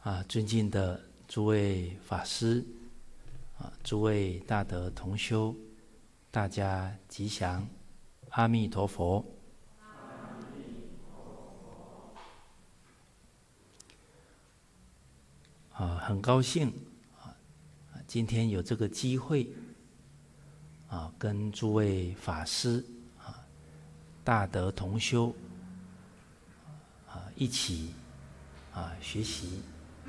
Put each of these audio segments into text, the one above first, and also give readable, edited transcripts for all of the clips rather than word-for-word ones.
尊敬的诸位法师，诸位大德同修，大家吉祥，阿弥陀佛。很高兴今天有这个机会跟诸位法师大德同修一起学习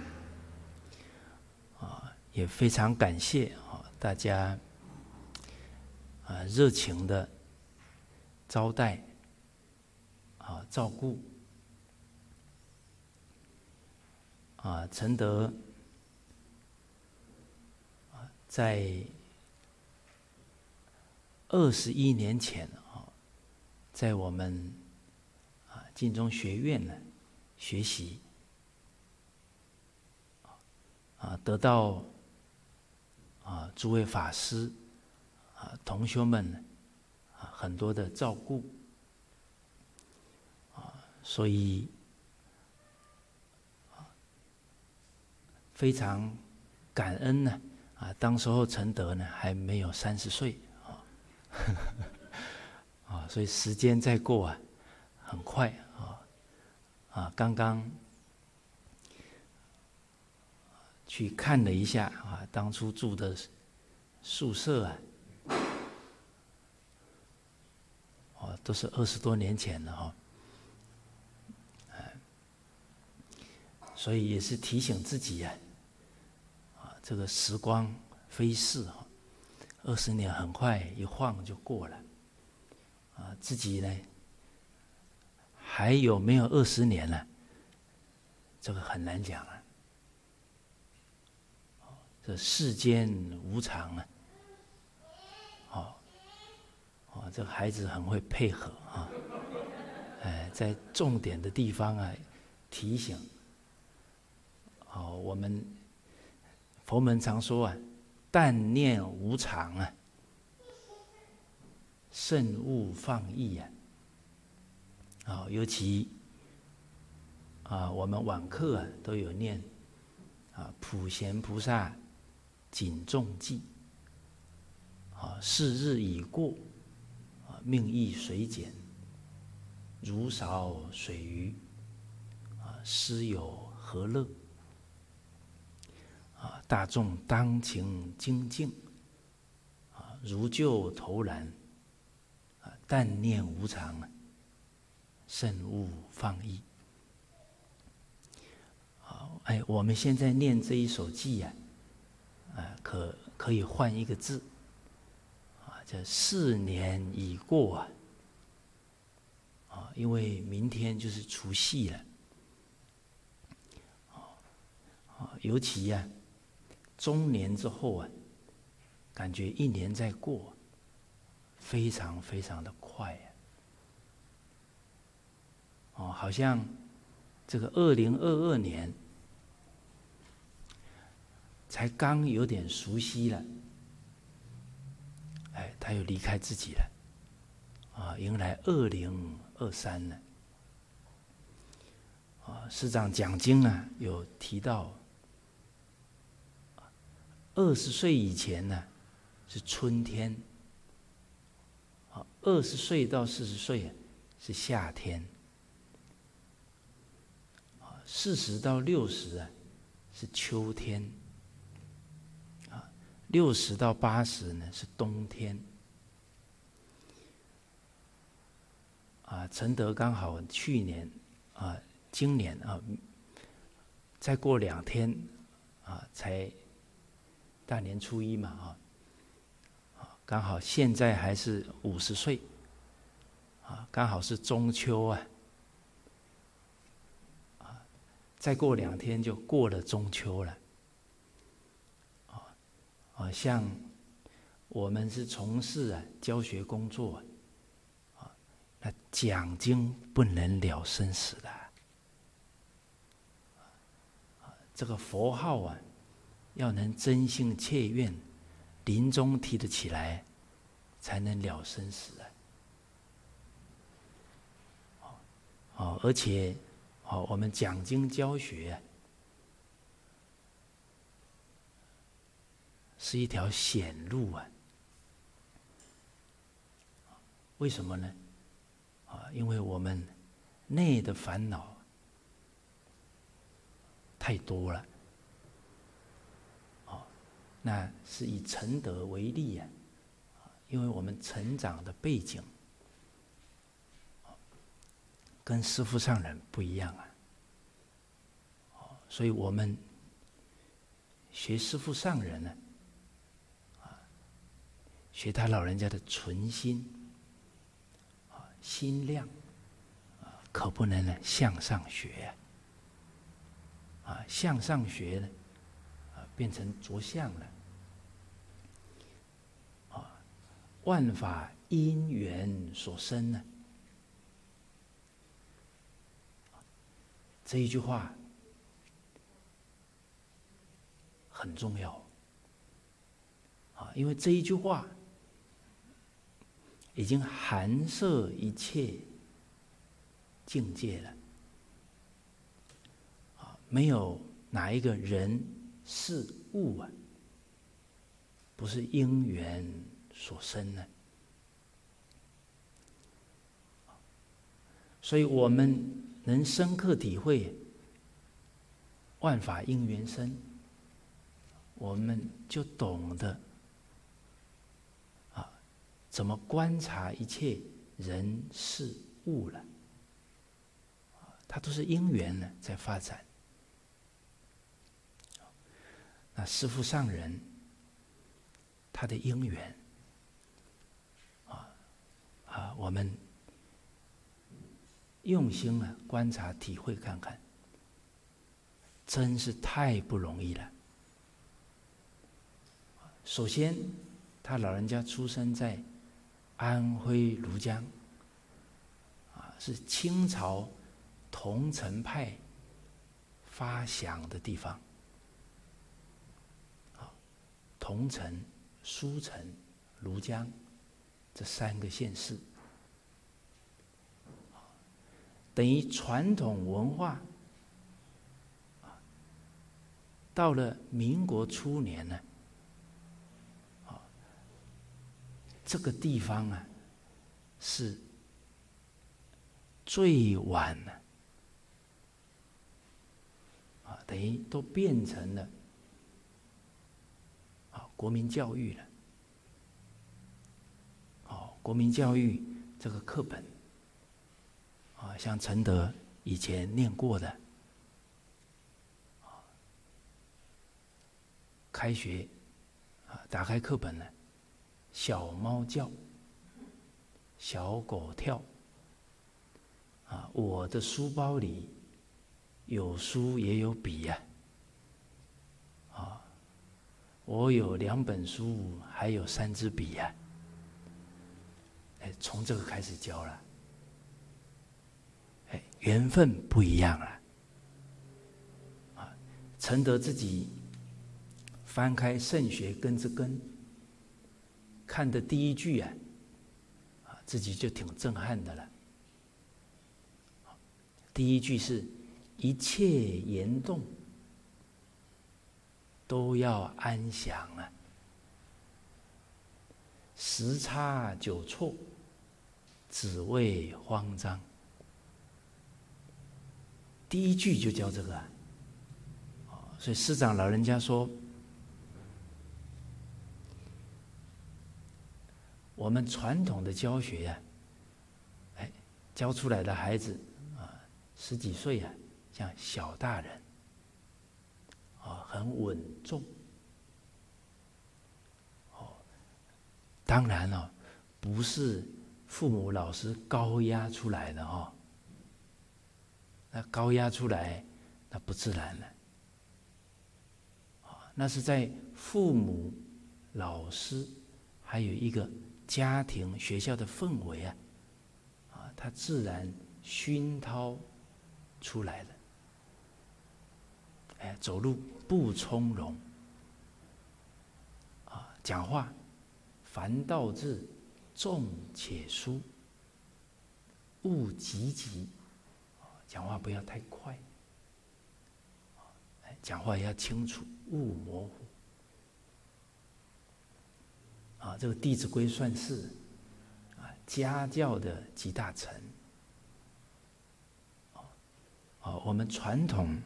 也非常感谢大家热情的招待照顾承德在21年前在我们净宗学院呢学习得到诸位法师同修们很多的照顾所以非常感恩呢当时候承德呢还没有30岁所以时间再过很快刚刚去看了一下当初住的宿舍都是20多年前了所以也是提醒自己这个时光飞逝20年很快一晃就过了自己呢还有没有20年呢这个很难讲这世间无常这个孩子很会配合在重点的地方提醒我们佛门常说但念无常慎勿放逸尤其我们晚课都有念普贤菩萨谨重记是日已过命亦随减如少水鱼师有何乐大众当勤精进如救头然但念无常慎勿放逸我们现在念这一首偈可以换一个字这4年已过因为明天就是除夕了尤其中年之后感觉1年在过非常非常的快好像这个2022年才刚有点熟悉了他又离开自己了迎来2023了师长讲经有提到20岁以前是春天20岁到40岁是夏天40到60是秋天60到80呢是冬天承德刚好去年今年再过2天才大年初一嘛刚好现在还是50岁刚好是中秋再过2天就过了中秋了像我们是从事教学工作那讲经不能了生死的这个佛号要能真心切愿临终提得起来才能了生死而且我们讲经教学是一条险路啊！为什么呢？因为我们内的烦恼太多了。那是以承德为例啊，因为我们成长的背景跟师父上人不一样啊，所以我们学师父上人呢，学他老人家的纯心，心量，可不能呢向上学啊，向上学呢，变成着相了。万法因缘所生呢，这一句话很重要因为这一句话已经含摄一切境界了没有哪一个人事物不是因缘所生呢？所以我们能深刻体会万法因缘生，我们就懂得怎么观察一切人事物了。它都是因缘呢在发展。那师父上人他的因缘我们用心观察体会看看，真是太不容易了。首先他老人家出生在安徽庐江是清朝桐城派发祥的地方。桐城、书城、庐江这3个县市，等于传统文化到了民国初年呢，这个地方是最晚的等于都变成了国民教育了。国民教育这个课本像承德以前念过的开学打开课本呢，小猫叫，小狗跳我的书包里有书也有笔我有2本书，还有3支笔从这个开始教了。缘分不一样了承德自己翻开《圣学根之根》，看的第一句自己就挺震撼的了。第一句是一切言动都要安详时差久错，只为慌张。第一句就教这个所以师长老人家说，我们传统的教学教出来的孩子10几岁像小大人很稳重当然不是父母老师高压出来的那高压出来那不自然了那是在父母老师还有一个家庭学校的氛围它自然熏陶出来了走路不从容讲话凡道字重且疏，勿急急讲话不要太快讲话要清楚，勿模糊这个《弟子规》算是家教的集大成。我们传统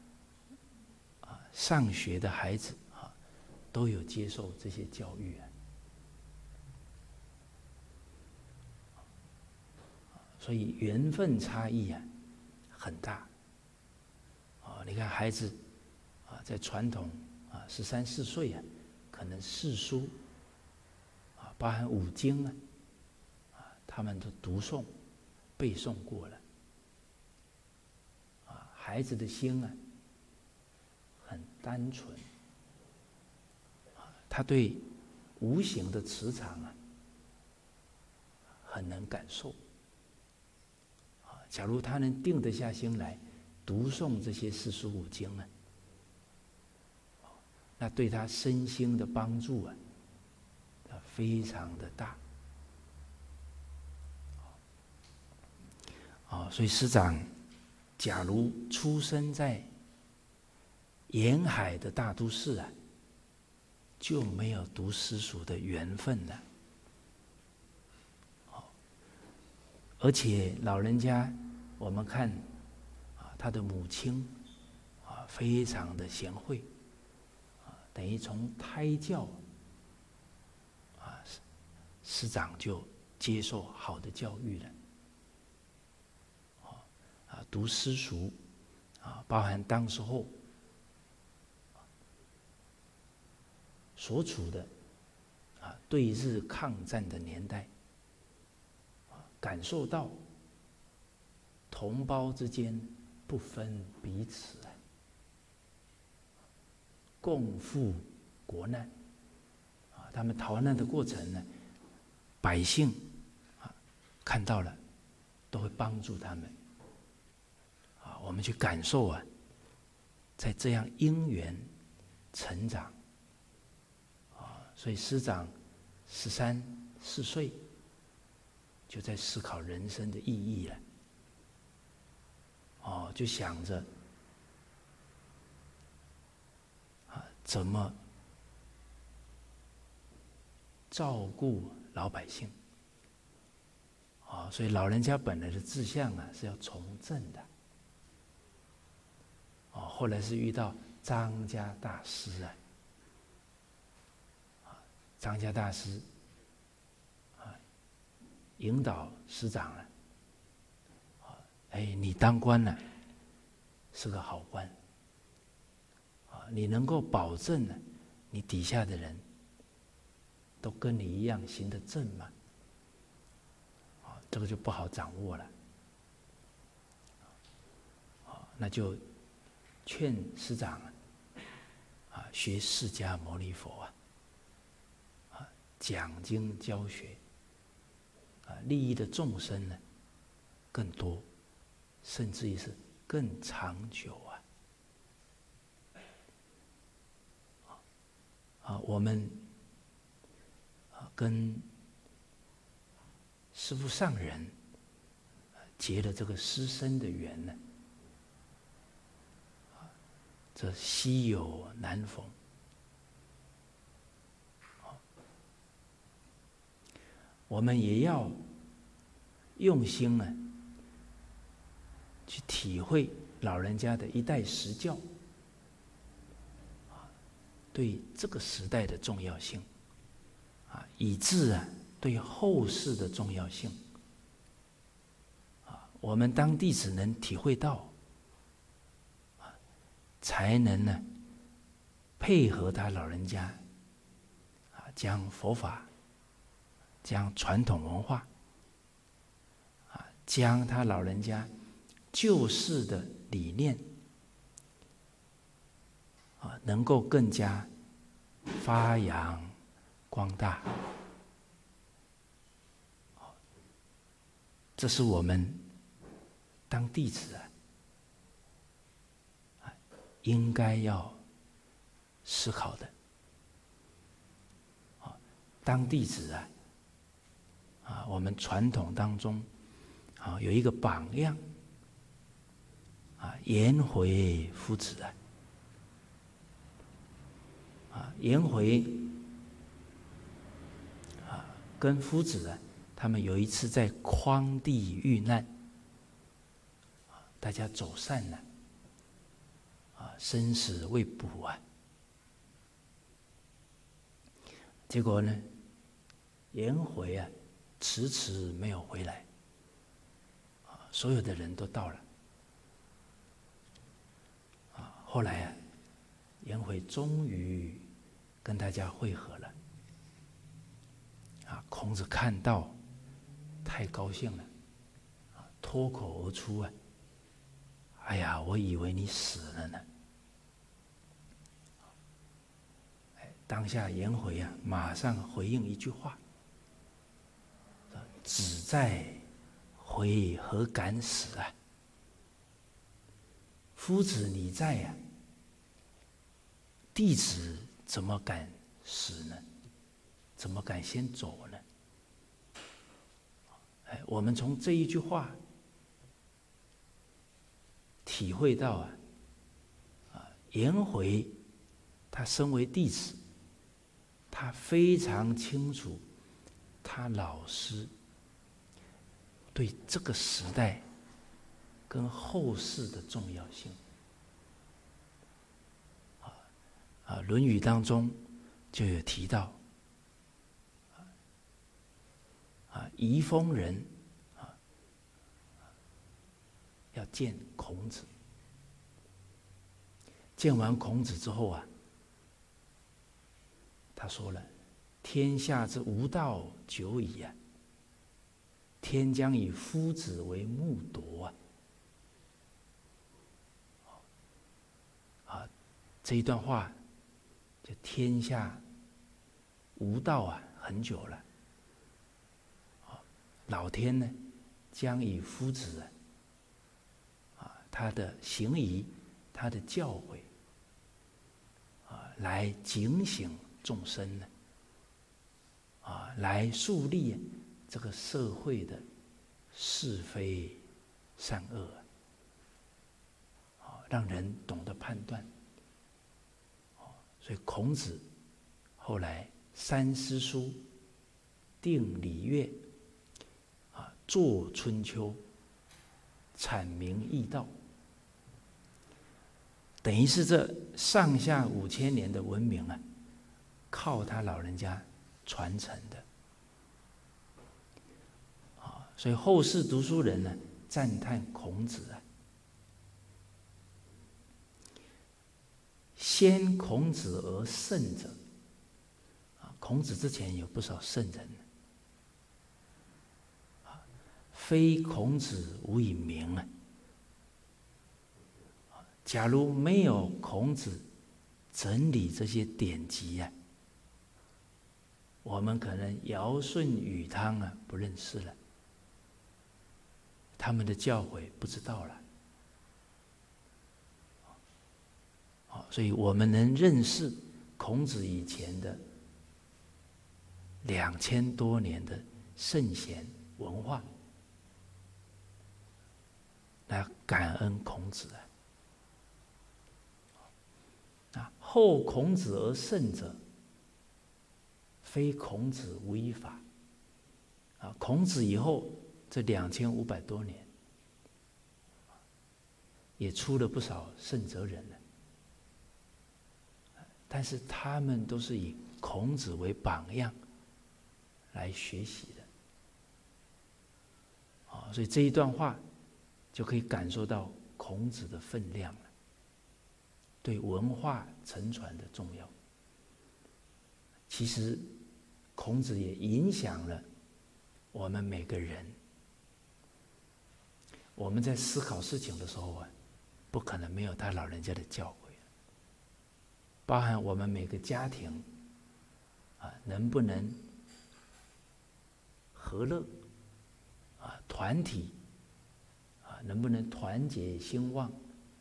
上学的孩子都有接受这些教育所以缘分差异很大。你看孩子在传统13、14岁可能四书包含五经他们都读诵、背诵过了。孩子的心很单纯，他对无形的磁场很能感受。假如他能定得下心来读诵这些四书五经那对他身心的帮助非常的大。所以师长假如出生在沿海的大都市就没有读私塾的缘分了。而且老人家，我们看他的母亲非常的贤惠，等于从胎教师长就接受好的教育了。读私塾包含当时候所处的对日抗战的年代，感受到同胞之间不分彼此共赴国难他们逃难的过程呢，百姓看到了都会帮助他们我们去感受在这样因缘成长所以师长13、14岁就在思考人生的意义了就想着怎么照顾老百姓所以老人家本来的志向是要从政的后来是遇到张家大师张家大师引导师长你当官了是个好官你能够保证你底下的人都跟你一样行得正吗？这个就不好掌握了那就劝师长学释迦牟尼佛讲经教学利益的众生呢更多，甚至于是更长久我们跟师父上人结了这个师生的缘呢这稀有难逢我们也要用心去体会老人家的一代实教对这个时代的重要性以致对后世的重要性我们当弟子能体会到才能呢配合他老人家将佛法将传统文化将他老人家救世的理念能够更加发扬光大这是我们当弟子应该要思考的当弟子我们传统当中有一个榜样颜回夫子颜回跟夫子啊，他们有一次在匡地遇难，大家走散了，生死未卜啊。结果呢，颜回啊，迟迟没有回来，所有的人都到了，后来啊，颜回终于跟大家会合了，孔子看到，太高兴了，脱口而出啊，哎呀，我以为你死了呢。当下颜回啊，马上回应一句话：“子在，回何敢死啊？夫子你在呀，弟子怎么敢死呢？怎么敢先走呢？”我们从这一句话体会到颜回他身为弟子，他非常清楚他老师对这个时代跟后世的重要性。《论语》当中就有提到，仪封人要见孔子，见完孔子之后啊，他说了：“天下之无道久矣啊，天将以夫子为木铎啊！”这一段话，就天下无道啊，很久了。老天呢，将以夫子他的行仪、他的教诲来警醒众生呢，来树立这个社会的是非善恶，让人懂得判断。所以孔子后来三思书、定礼乐、作春秋、阐明易道，等于是这上下5000年的文明啊，靠他老人家传承的。所以后世读书人呢，赞叹孔子啊，先孔子而圣者。孔子之前有不少圣人，非孔子无以名啊。假如没有孔子整理这些典籍啊，我们可能尧舜禹汤啊不认识了，他们的教诲不知道了。所以我们能认识孔子以前的2000多年的圣贤文化，来感恩孔子后孔子而圣者，非孔子无一法。孔子以后这2500多年，也出了不少圣哲人了，但是他们都是以孔子为榜样来学习的。所以这一段话就可以感受到孔子的分量了，对文化承传的重要。其实孔子也影响了我们每个人。我们在思考事情的时候不可能没有他老人家的教诲，包含我们每个家庭能不能和乐团体能不能团结兴旺，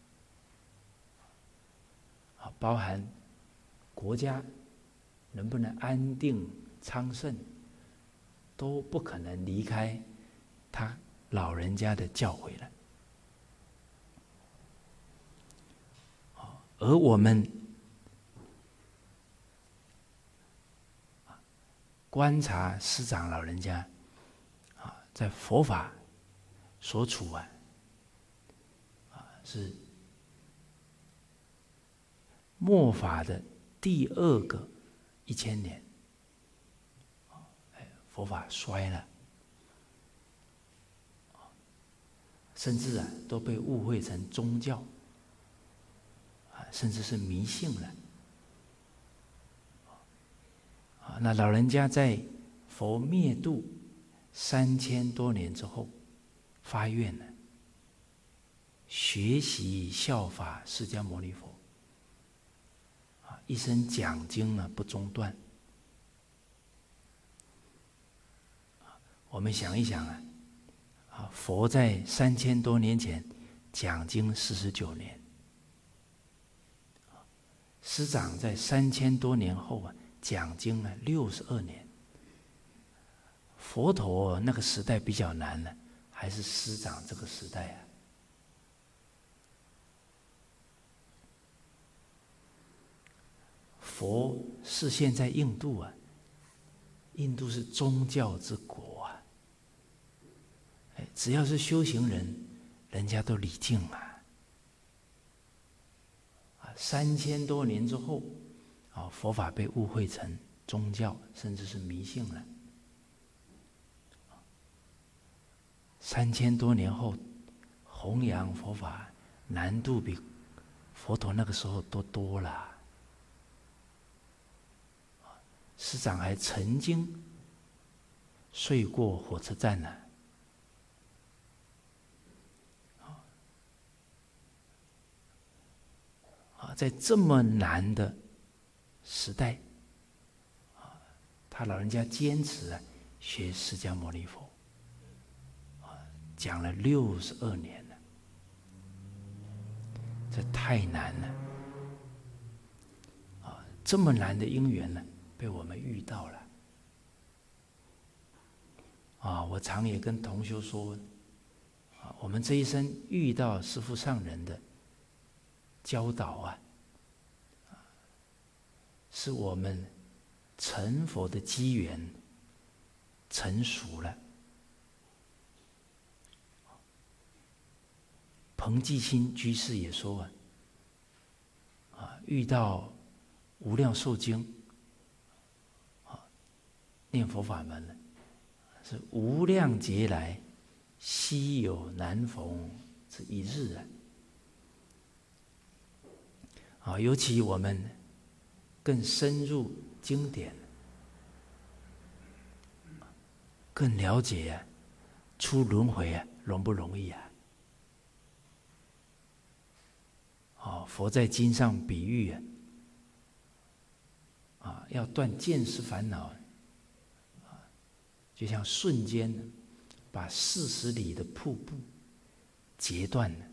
包含国家能不能安定昌盛，都不可能离开他老人家的教诲了。而我们观察师长老人家在佛法所处是末法的第2个1000年，佛法衰了，甚至都被误会成宗教，甚至是迷信了。那老人家在佛灭度3000多年之后发愿了，学习效法释迦牟尼佛，一生讲经不中断。我们想一想佛在3000多年前讲经49年，师长在3000多年后讲经62年。佛陀那个时代比较难了，还是师长这个时代佛是现在印度印度是宗教之国只要是修行人，人家都礼敬3000多年之后佛法被误会成宗教，甚至是迷信了。3000多年后弘扬佛法难度比佛陀那个时候多了。师长还曾经睡过火车站呢。在这么难的时代，他老人家坚持学释迦牟尼佛，讲了62年了，这太难了。这么难的因缘呢，被我们遇到了。我常也跟同修说，我们这一生遇到师父上人的教导是我们成佛的机缘成熟了。彭济新居士也说遇到无量寿经念佛法门了，是无量劫来稀有难逢之一日尤其我们更深入经典，更了解出轮回容不容易佛在经上比喻要断见识烦恼就像瞬间把40里的瀑布截断了。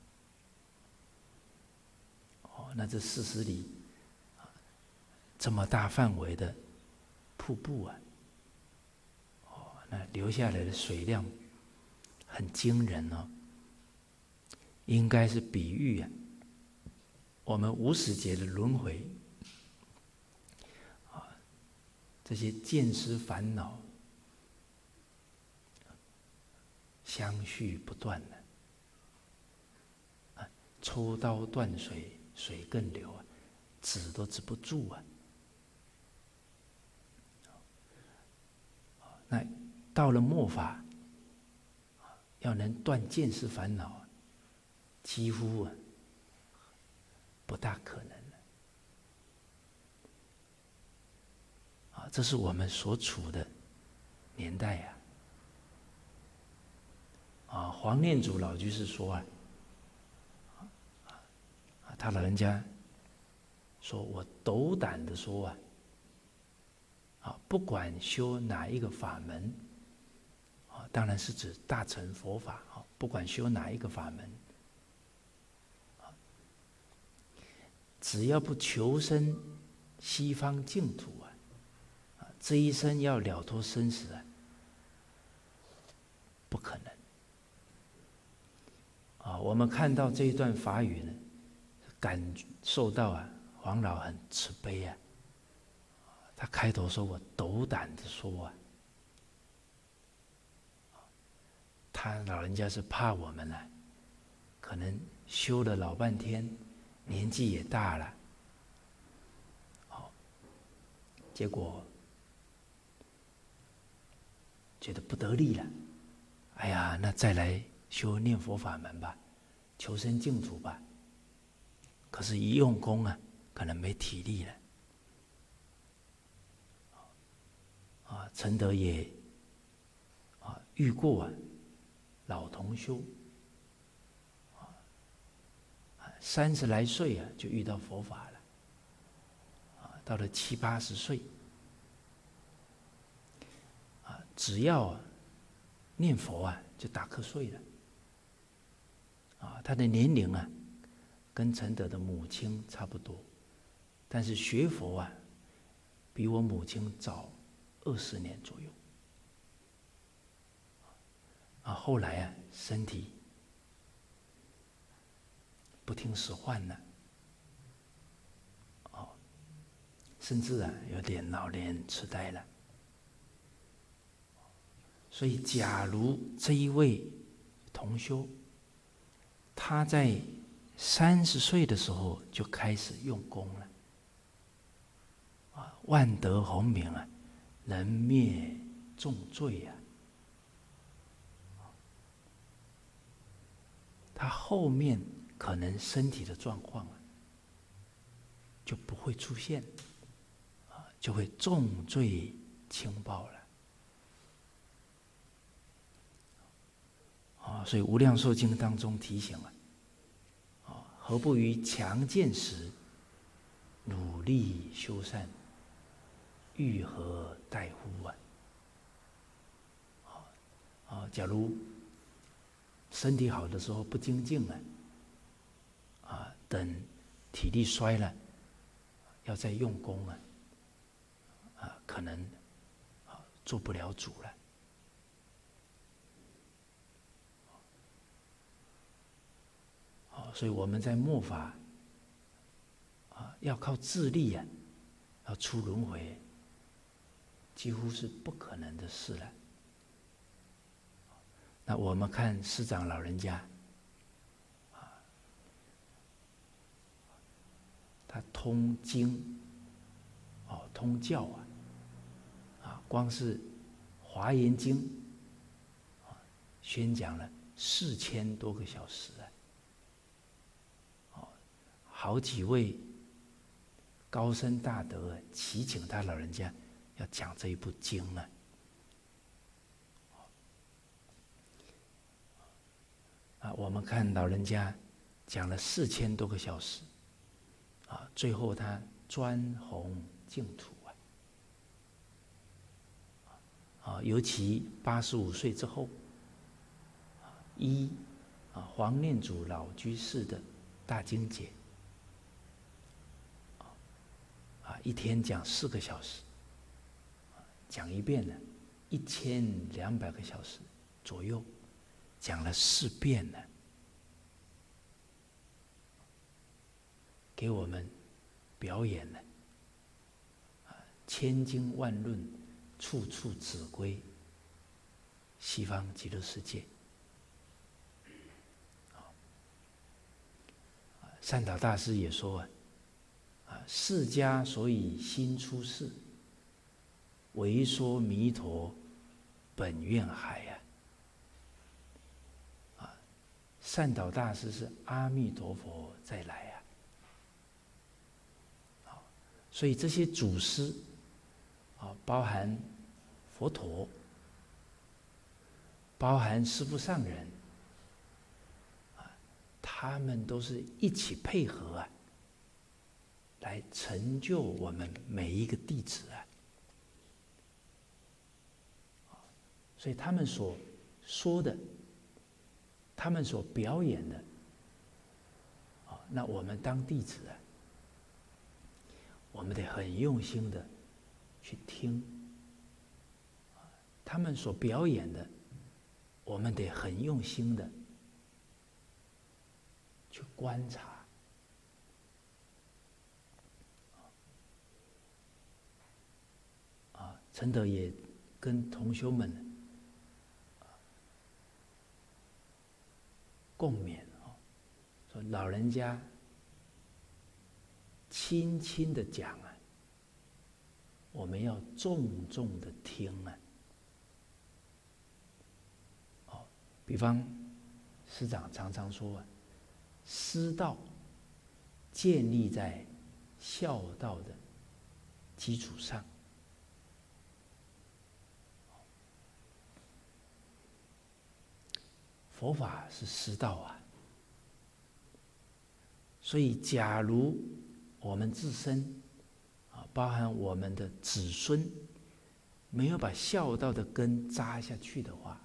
那这40里这么大范围的瀑布那流下来的水量很惊人应该是比喻我们50劫的轮回这些见识烦恼相续不断的抽刀断水，水更流止都止不住那到了末法，要能断见识烦恼，几乎不大可能了。这是我们所处的年代黄念祖老居士说他老人家说，我斗胆的说不管修哪一个法门当然是指大乘佛法不管修哪一个法门只要不求生西方净土这一生要了脱生死不可能我们看到这一段法语呢，感受到黄老很慈悲他开头说：“我斗胆的说啊，他老人家是怕我们了，可能修了老半天，年纪也大了，结果觉得不得力了，哎呀，那再来修念佛法门吧，求生净土吧。可是，一用功啊，可能没体力了。承德也遇过老同修，30来岁就遇到佛法了，到了70、80岁，只要念佛就打瞌睡了，他的年龄跟承德的母亲差不多，但是学佛比我母亲早20年左右。后来身体不听使唤了，甚至有点老年痴呆了。所以，假如这一位同修，他在30岁的时候就开始用功了，万德洪名人灭重罪他后面可能身体的状况就不会出现，就会重罪轻报了。所以《无量寿经》当中提醒何不于强健时努力修善，欲何待乎假如身体好的时候不精进等体力衰了，要再用功可能做不了主了。所以我们在末法要靠自力要出轮回，几乎是不可能的事了。那我们看师长老人家他通经通教光是《华严经》宣讲了4000多个小时好几位高僧大德祈请他老人家要讲这一部经我们看老人家讲了4000多个小时最后他专弘净土尤其85岁之后依黄念祖老居士的大经解一天讲4个小时，讲一遍呢1200个小时左右，讲了4遍呢，给我们表演了千经万论，处处指归西方极乐世界。善导大师也说释迦所以心出世，为说弥陀本愿海善导大师是阿弥陀佛再来所以这些祖师包含佛陀，包含师父上人他们都是一起配合来成就我们每一个弟子所以他们所说的，他们所表演的那我们当弟子我们得很用心的去听他们所表演的，我们得很用心的去观察陈德也跟同修们共勉说老人家轻轻的讲啊，我们要重重的听啊。比方师长常常说啊，师道建立在孝道的基础上。佛法是师道啊，所以假如我们自身包含我们的子孙，没有把孝道的根扎下去的话，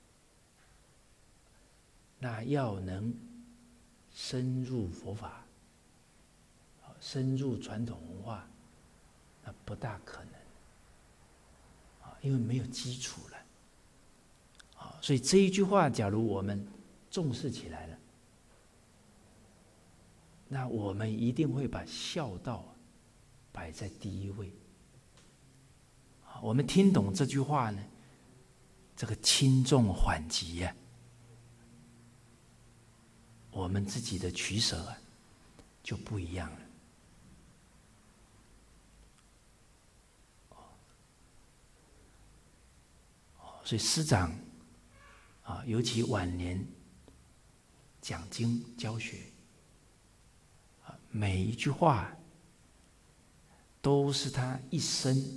那要能深入佛法，深入传统文化，那不大可能因为没有基础了。所以这一句话，假如我们重视起来了，那我们一定会把孝道摆在第一位。我们听懂这句话呢，这个轻重缓急呀，我们自己的取舍就不一样了。所以师长尤其晚年讲经教学每一句话都是他一生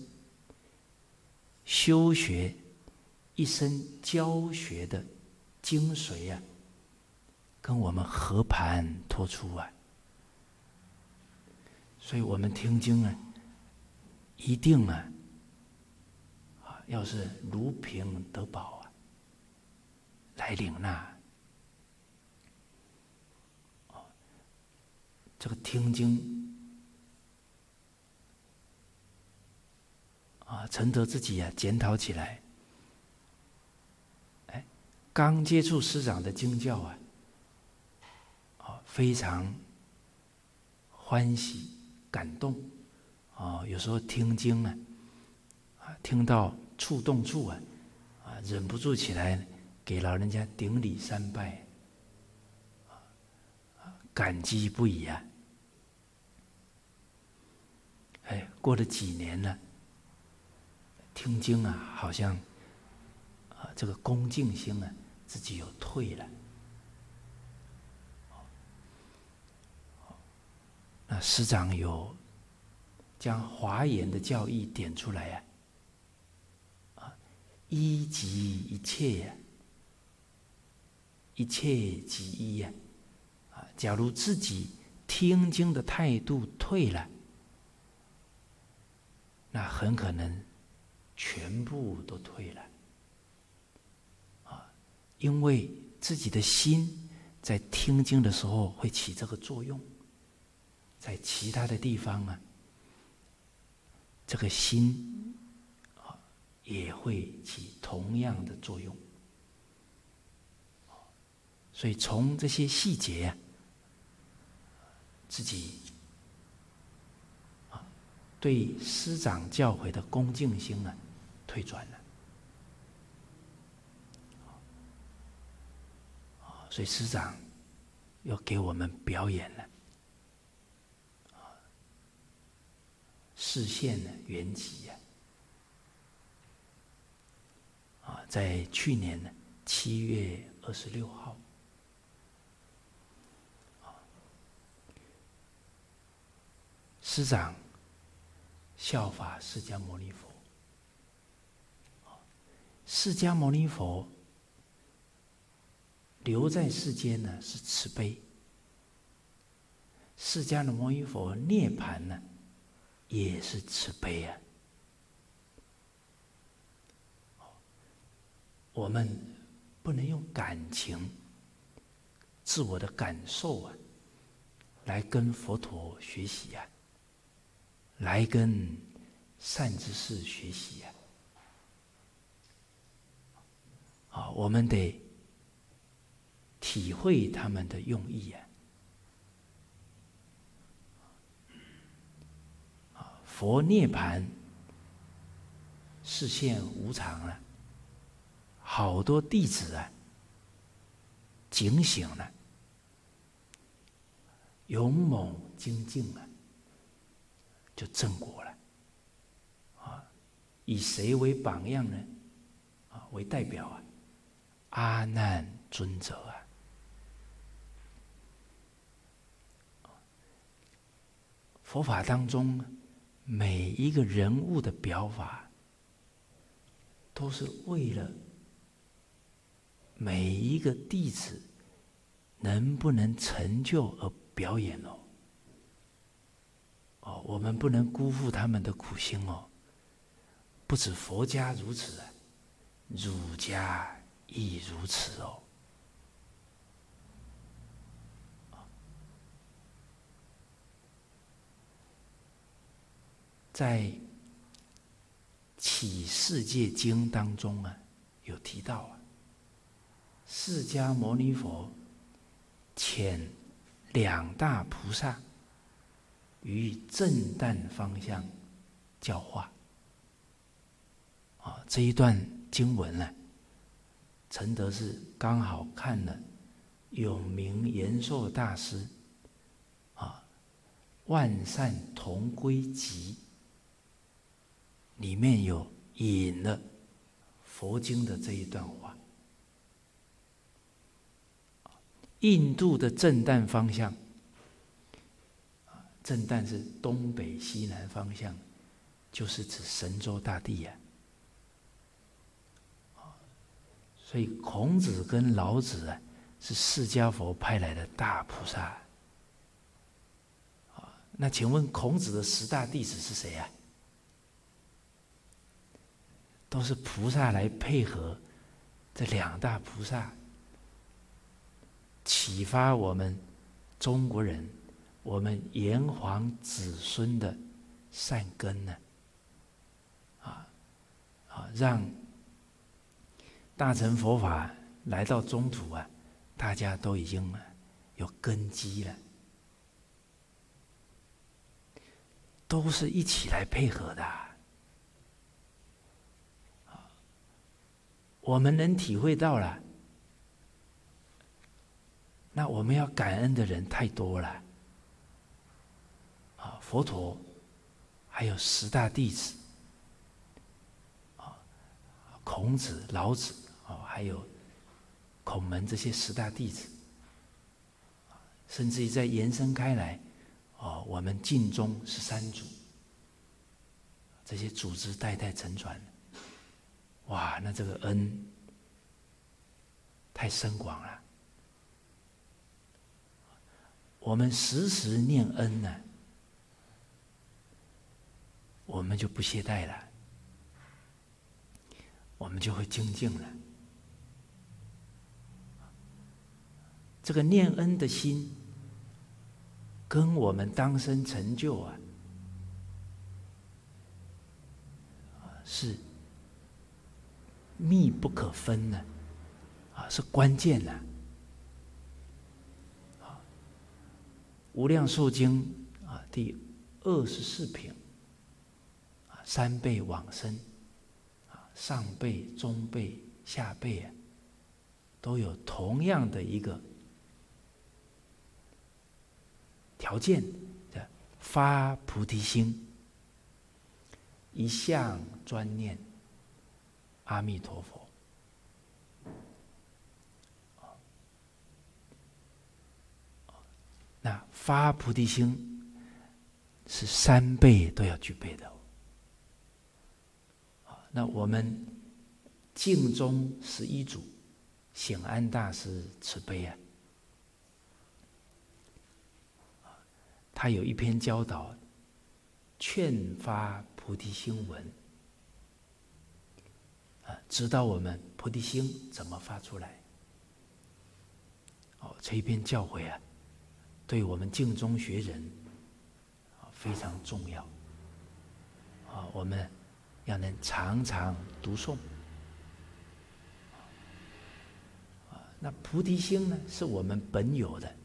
修学、一生教学的精髓跟我们和盘托出所以我们听经一定要是如瓶得宝来领纳。这个听经陈德自己检讨起来，刚接触师长的经教非常欢喜感动有时候听经听到触动处忍不住起来给老人家顶礼三拜，感激不已过了几年了，听经好像这个恭敬心自己有退了。那师长有将华严的教义点出来一即一切一切即一假如自己听经的态度退了，那很可能全部都退了因为自己的心在听经的时候会起这个作用，在其他的地方这个心也会起同样的作用。所以从这些细节自己对师长教诲的恭敬心退转了。所以师长要给我们表演了示现缘起在去年7月26号师长效法释迦牟尼佛。释迦牟尼佛留在世间是慈悲，释迦牟尼佛涅槃也是慈悲我们不能用感情、自我的感受来跟佛陀学习来跟善知识学习我们得体会他们的用意佛涅槃视线无常了，好多弟子啊警醒了，勇猛精进了，就正果了。以谁为榜样呢？为代表啊，阿难尊者啊。佛法当中每一个人物的表法，都是为了每一个弟子能不能成就而表演哦。我们不能辜负他们的苦心哦。不止佛家如此啊，儒家亦如此哦。在《启世界经》当中啊，有提到啊，释迦牟尼佛遣2大菩萨于正旦方向教化。这一段经文呢，承德是刚好看了有名延寿大师万善同归集里面有引了佛经的这一段话。印度的正旦方向，正旦是东北西南方向，就是指神州大地呀。所以孔子跟老子啊，是释迦佛派来的大菩萨。那请问孔子的10大弟子是谁啊？都是菩萨来配合这2大菩萨，启发我们中国人，我们炎黄子孙的善根呢。让大乘佛法来到中土啊，大家都已经有根基了，都是一起来配合的。我们能体会到了，那我们要感恩的人太多了。佛陀还有10大弟子，孔子、老子，还有孔门这些10大弟子，甚至于再延伸开来，我们净宗13祖，这些祖师代代承传，哇，那这个恩太深广了。我们时时念恩呢，我们就不懈怠了，我们就会精进了。这个念恩的心，跟我们当生成就啊，是密不可分的，是关键的。无量寿经第24品，三辈往生，上辈、中辈、下辈啊，都有同样的一个条件，发菩提心，一向专念阿弥陀佛。那发菩提心是3辈都要具备的。那我们净宗11祖显安大师慈悲啊，他有一篇教导劝发菩提心文，指导我们菩提心怎么发出来。这一篇教诲啊，对我们净宗学人非常重要。我们要能常常读诵。那菩提心呢，是我们本有的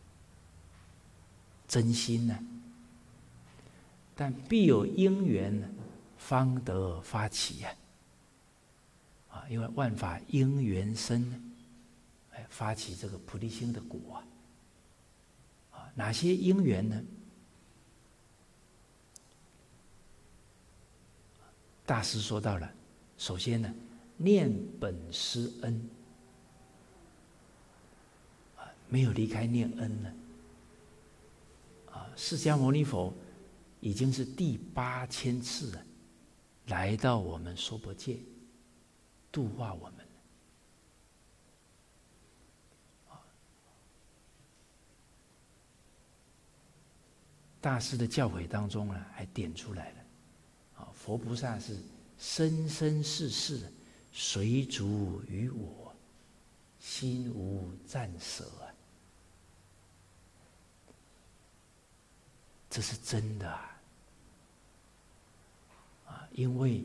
真心呢，但必有因缘呢，方得发起呀。 因为万法因缘生，发起这个菩提心的果哪些因缘呢？大师说到了，首先呢，念本师恩没有离开念恩呢释迦牟尼佛已经是第8000次了，来到我们娑婆界度化我们。大师的教诲当中呢，还点出来了，佛菩萨是生生世世随逐于我，心无暂舍这是真的因为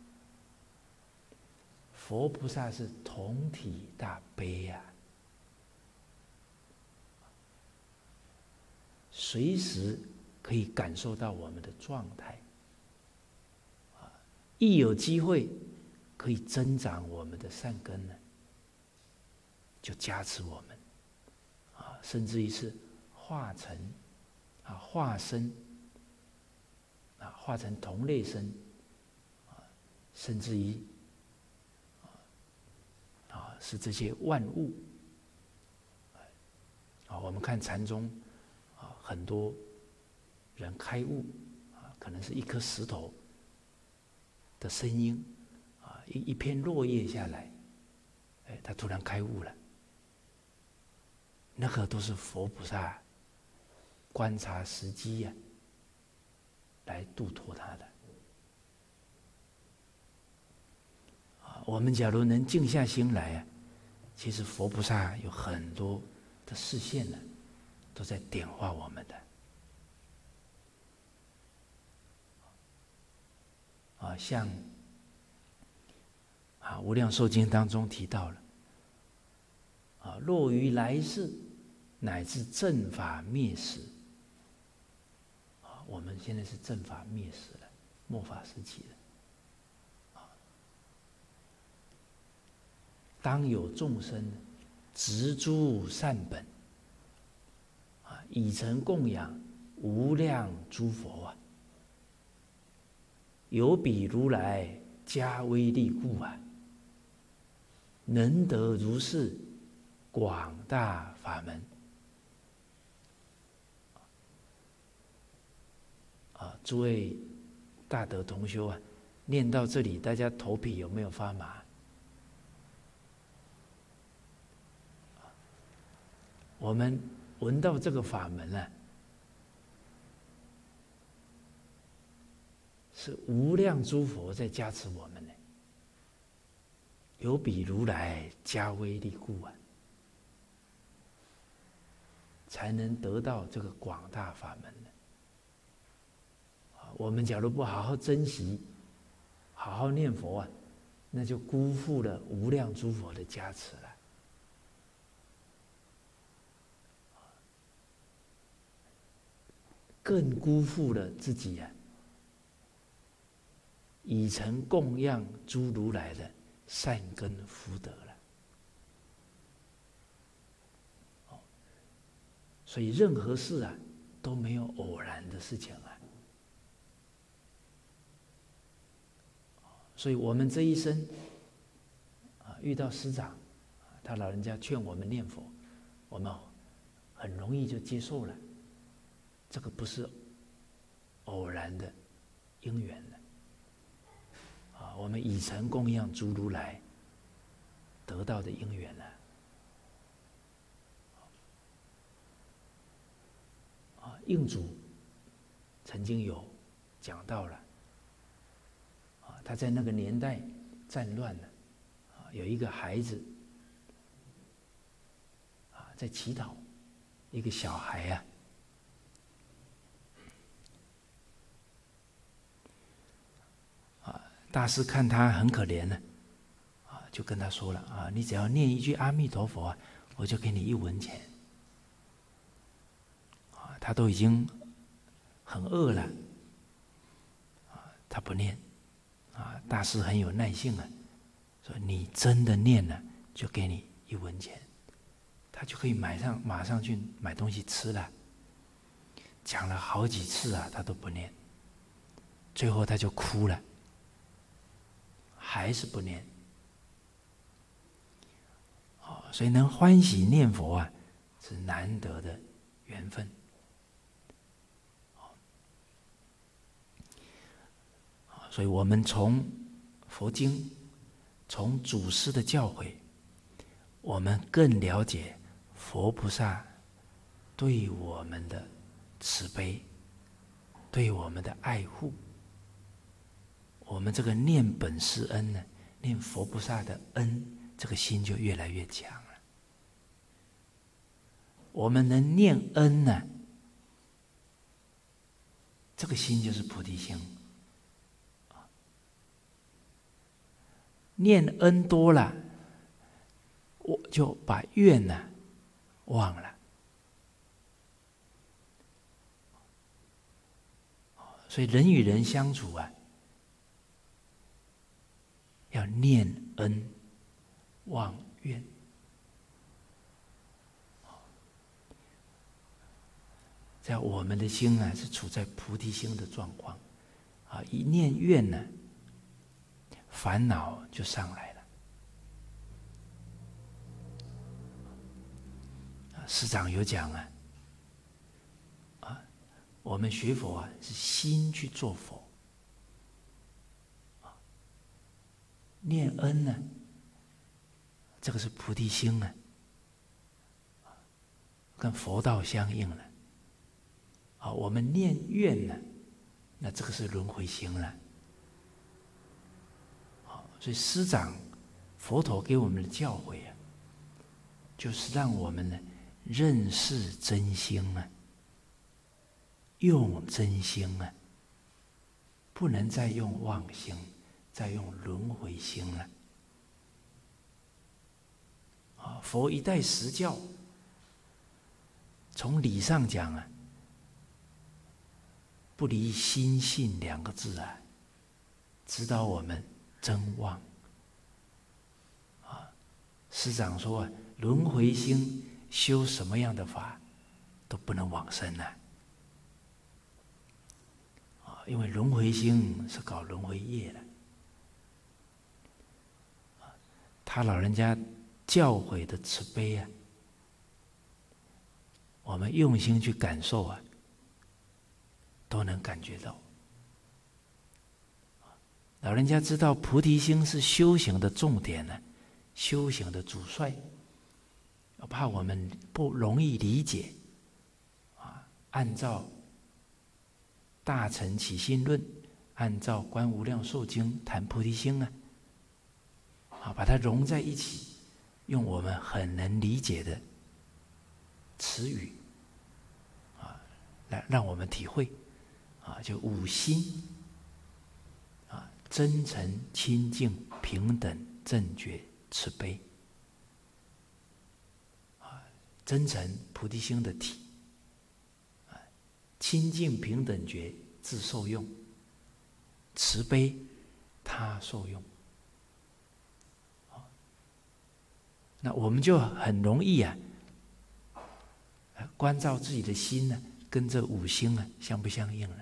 佛菩萨是同体大悲随时可以感受到我们的状态一有机会可以增长我们的善根呢，就加持我们甚至于是化成化身化成同类身甚至于是这些万物我们看禅宗很多人开悟可能是一颗石头的声音一片落叶下来他突然开悟了，那个都是佛菩萨观察时机来度脱他的我们假如能静下心来其实佛菩萨有很多的示现呢，都在点化我们的像无量寿经当中提到了若于来世乃至正法灭时我们现在是正法灭时了，末法时期了当有众生植诸善本以成供养无量诸佛有比如来加威力故能得如是广大法门诸位大德同修念到这里，大家头皮有没有发麻？我们闻到这个法门是无量诸佛在加持我们呢，有比如来加威力故才能得到这个广大法门呢。我们假如不好好珍惜，好好念佛那就辜负了无量诸佛的加持了。更辜负了自己以成供养诸如来的善根福德了。所以任何事都没有偶然的事情所以我们这一生遇到师长他老人家劝我们念佛，我们很容易就接受了，这个不是偶然的因缘了我们以成供养诸如来得到的因缘了印祖曾经有讲到了他在那个年代战乱了有一个孩子在乞讨，一个小孩大师看他很可怜呢就跟他说了你只要念一句阿弥陀佛我就给你1文钱他都已经很饿了他不念大师很有耐性说你真的念了，就给你1文钱，他就可以马上去买东西吃了。讲了好几次啊，他都不念，最后他就哭了，还是不念。所以能欢喜念佛啊，是难得的缘分。所以我们从佛经，从祖师的教诲，我们更了解佛菩萨对我们的慈悲，对我们的爱护。我们这个念本师恩呢，念佛菩萨的恩，这个心就越来越强了。我们能念恩呢，这个心就是菩提心。念恩多了，我就把怨呢忘了。所以人与人相处啊，要念恩忘怨。在我们的心啊，是处在菩提心的状况啊，一念怨呢，烦恼就上来了。师长有讲啊，我们学佛啊，是心去做佛。念恩呢，这个是菩提心啊，跟佛道相应了。我们念怨呢，那这个是轮回心了。所以师长佛陀给我们的教诲啊，就是让我们呢认识真心啊，用真心啊，不能再用妄心，再用轮回心了。佛一代实教，从理上讲啊，不离心性2个字啊，指导我们真妄。师长说轮回心修什么样的法都不能往生了。因为轮回心是搞轮回业的。他老人家教诲的慈悲啊，我们用心去感受啊，都能感觉到。老人家知道菩提心是修行的重点呢，修行的主帅，怕我们不容易理解按照大乘起信论，按照观无量寿经谈菩提心把它融在一起，用我们很能理解的词语来让我们体会就5心真诚、清净、平等、正觉、慈悲真诚菩提心的体，清净平等觉自受用，慈悲他受用。那我们就很容易关照自己的心呢，跟这5心相不相应了。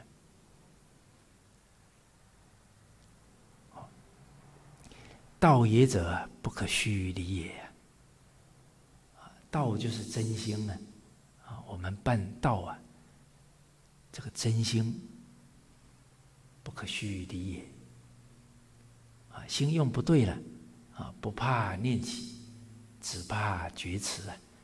道也者，不可虚离也。道就是真心我们办道这个真心不可虚离也。心用不对了不怕念起，只怕觉迟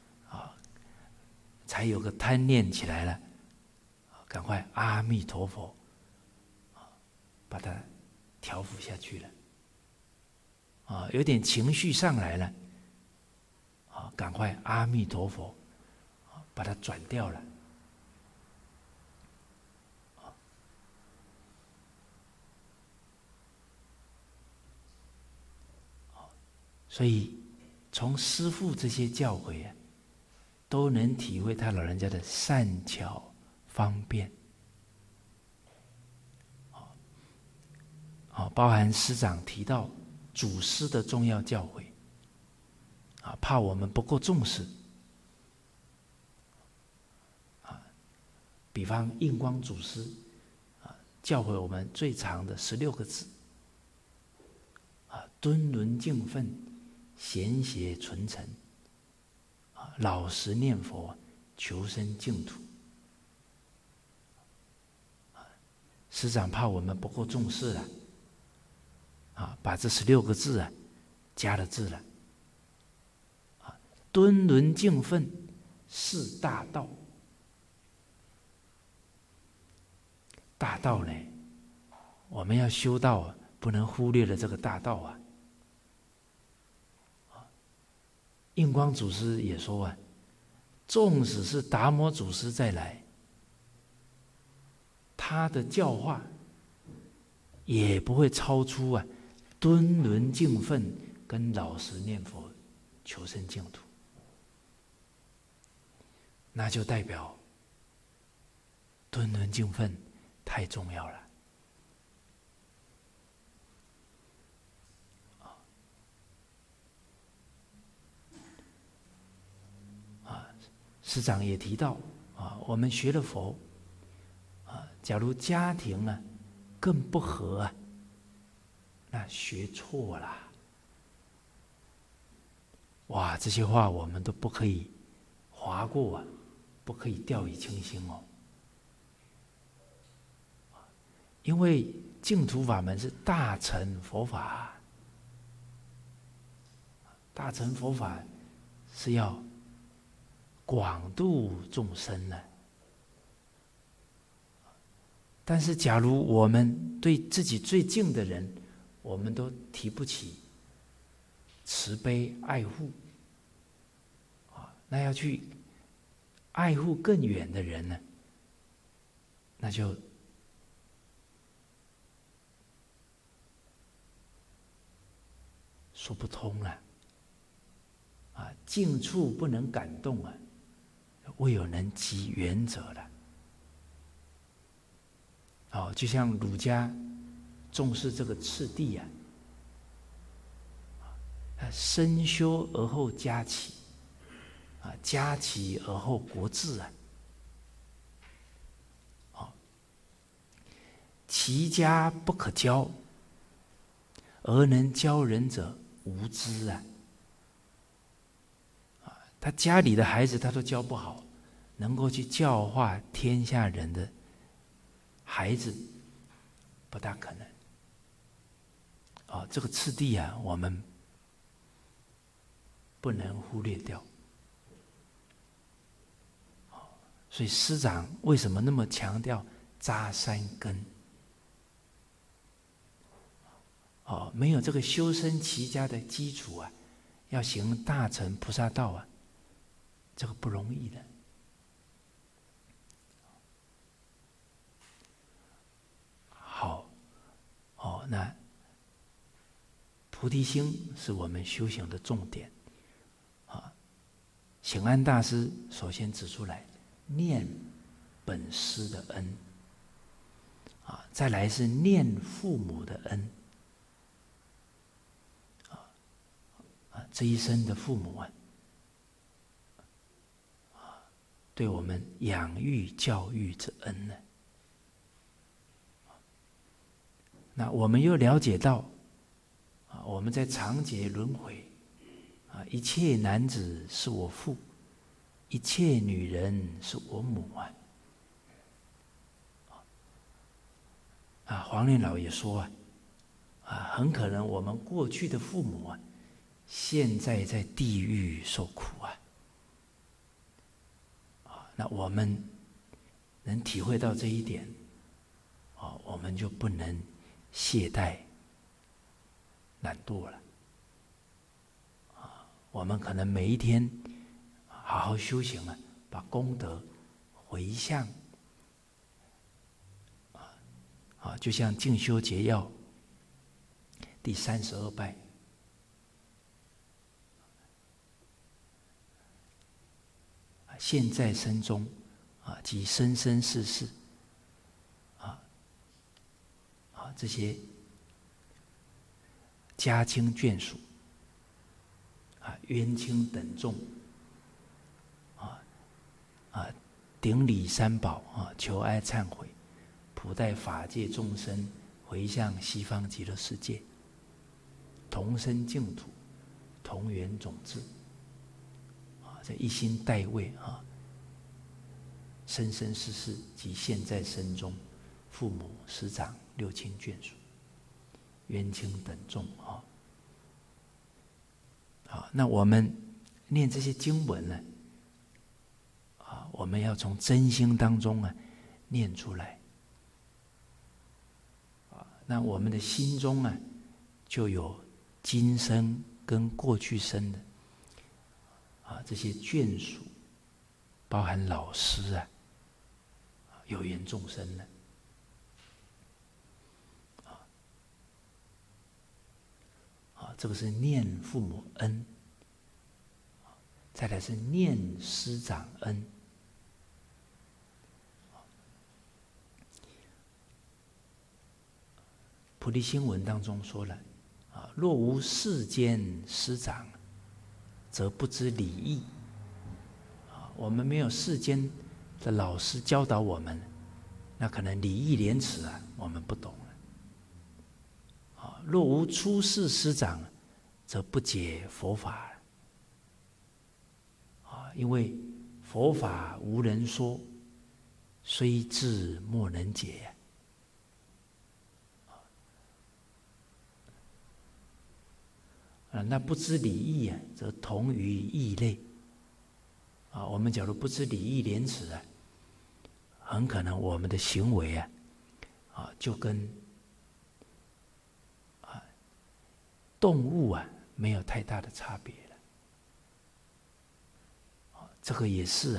才有个贪念起来了，赶快阿弥陀佛把它调伏下去了。有点情绪上来了赶快阿弥陀佛把它转掉了。所以从师父这些教诲都能体会他老人家的善巧方便包含师长提到祖师的重要教诲，怕我们不够重视。比方印光祖师教诲我们最长的16个字，敦伦敬奋，贤邪纯诚，老实念佛，求生净土。师长怕我们不够重视了，把这16个字加了字了。敦伦敬奋是大道，大道呢，我们要修道不能忽略了这个大道啊。印光祖师也说纵使是达摩祖师再来，他的教化也不会超出敦伦敬奋跟老实念佛求生净土。那就代表敦伦敬奋太重要了。师长也提到我们学了佛假如家庭更不和那学错了。哇，这些话我们都不可以划过不可以掉以轻心哦。因为净土法门是大乘佛法，大乘佛法是要广度众生呢。但是假如我们对自己最近的人，我们都提不起慈悲爱护，那要去爱护更远的人呢，那就说不通了。近处不能感动唯有能及远者了。就像儒家重视这个次第身修而后家齐，家齐而后国治齐家不可教，而能教人者无知他家里的孩子他都教不好，能够去教化天下人的孩子不大可能。这个次第我们不能忽略掉。所以师长为什么那么强调扎三根？没有这个修身齐家的基础要行大乘菩萨道这个不容易的。好，那菩提心是我们修行的重点。显安大师首先指出来，念本师的恩，再来是念父母的恩。这一生的父母对我们养育教育之恩呢，那我们又了解到我们在长劫轮回一切男子是我父，一切女人是我母黄念老也说很可能我们过去的父母现在在地狱受苦那我们能体会到这一点我们就不能懈怠懒惰了我们可能每一天好好修行把功德回向就像静修结要第32拜，现在生中及生生世世这些家亲眷属冤亲等众顶礼三宝求哀忏悔，普代法界众生回向西方极乐世界，同生净土，同源种智这一心代为生生世世及现在生中父母师长六亲眷属冤亲等众那我们念这些经文呢我们要从真心当中念出来那我们的心中就有今生跟过去生的这些眷属，包含老师有缘众生呢这个是念父母恩，再来是念师长恩。菩提心文当中说了若无世间师长，则不知礼义我们没有世间的老师教导我们，那可能礼义廉耻我们不懂了若无出世师长，则不解佛法因为佛法无人说，虽智莫能解那不知礼义则同于异类我们假如不知礼义廉耻很可能我们的行为就跟动物没有太大的差别了这个也是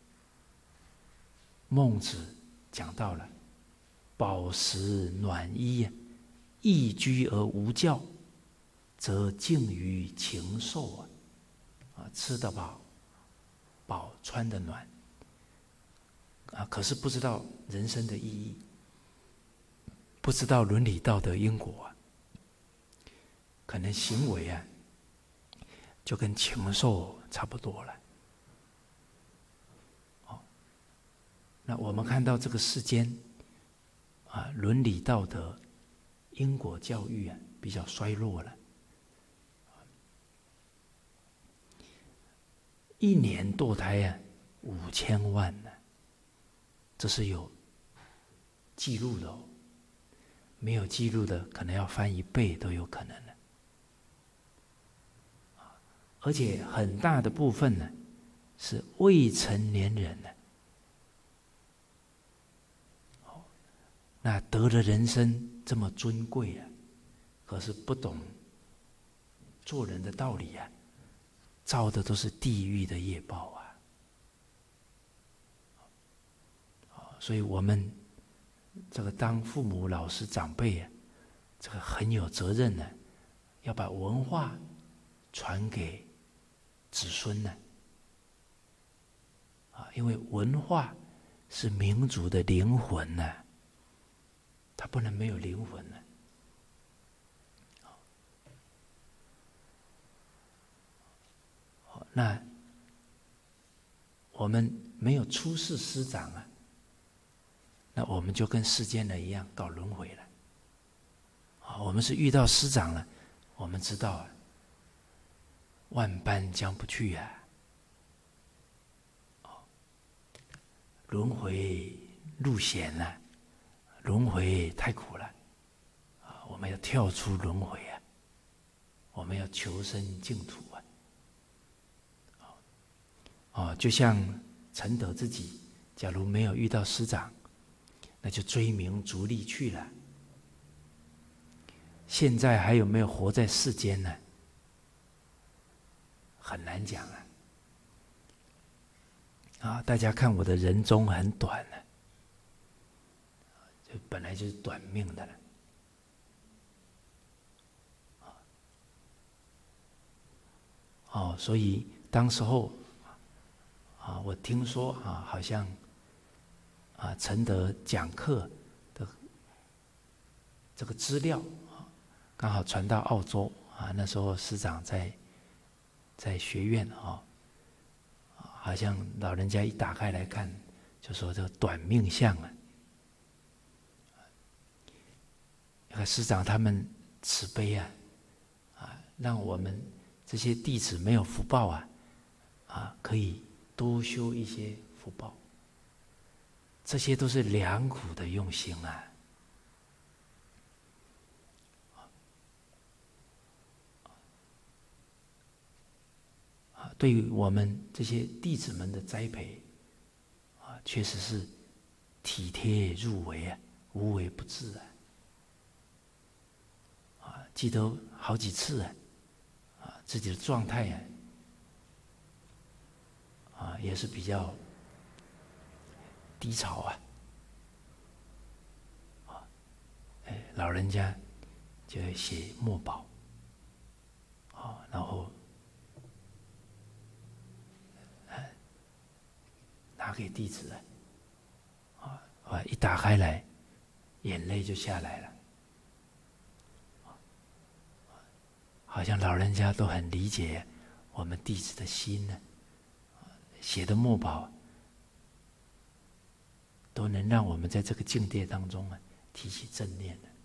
孟子讲到了饱食暖衣易居而无教，则敬于禽兽吃得饱，穿得暖可是不知道人生的意义，不知道伦理道德因果可能行为就跟禽兽差不多了那我们看到这个世间伦理道德因果教育比较衰落了一年堕胎5000万呢这是有记录的没有记录的可能要翻1倍都有可能了而且很大的部分呢是未成年人呢那得了人生这么尊贵可是不懂做人的道理造的都是地狱的业报所以我们这个当父母老师长辈这个很有责任要把文化传给子孙因为文化是民族的灵魂它不能没有灵魂那我们没有出世师长那我们就跟世间人一样搞轮回了我们是遇到师长了我们知道万般将不去轮回路险轮回太苦了我们要跳出轮回我们要求生净土就像承德自己假如没有遇到师长那就追名逐利去了现在还有没有活在世间呢很难讲大家看我的人中很短就本来就是短命的了所以当时候我听说好像承德讲课的这个资料刚好传到澳洲啊，那时候师长在学院啊，好像老人家一打开来看，就说这个短命相啊。那个师长他们慈悲啊，让我们这些弟子没有福报啊，可以多修一些福报。这些都是良苦的用心啊。对于我们这些弟子们的栽培，确实是体贴入微啊，无微不至啊。记得好几次自己的状态也是比较低潮老人家就会写墨宝然后拿给弟子一打开来，眼泪就下来了，好像老人家都很理解我们弟子的心呢。写的墨宝都能让我们在这个境界当中提起正念的。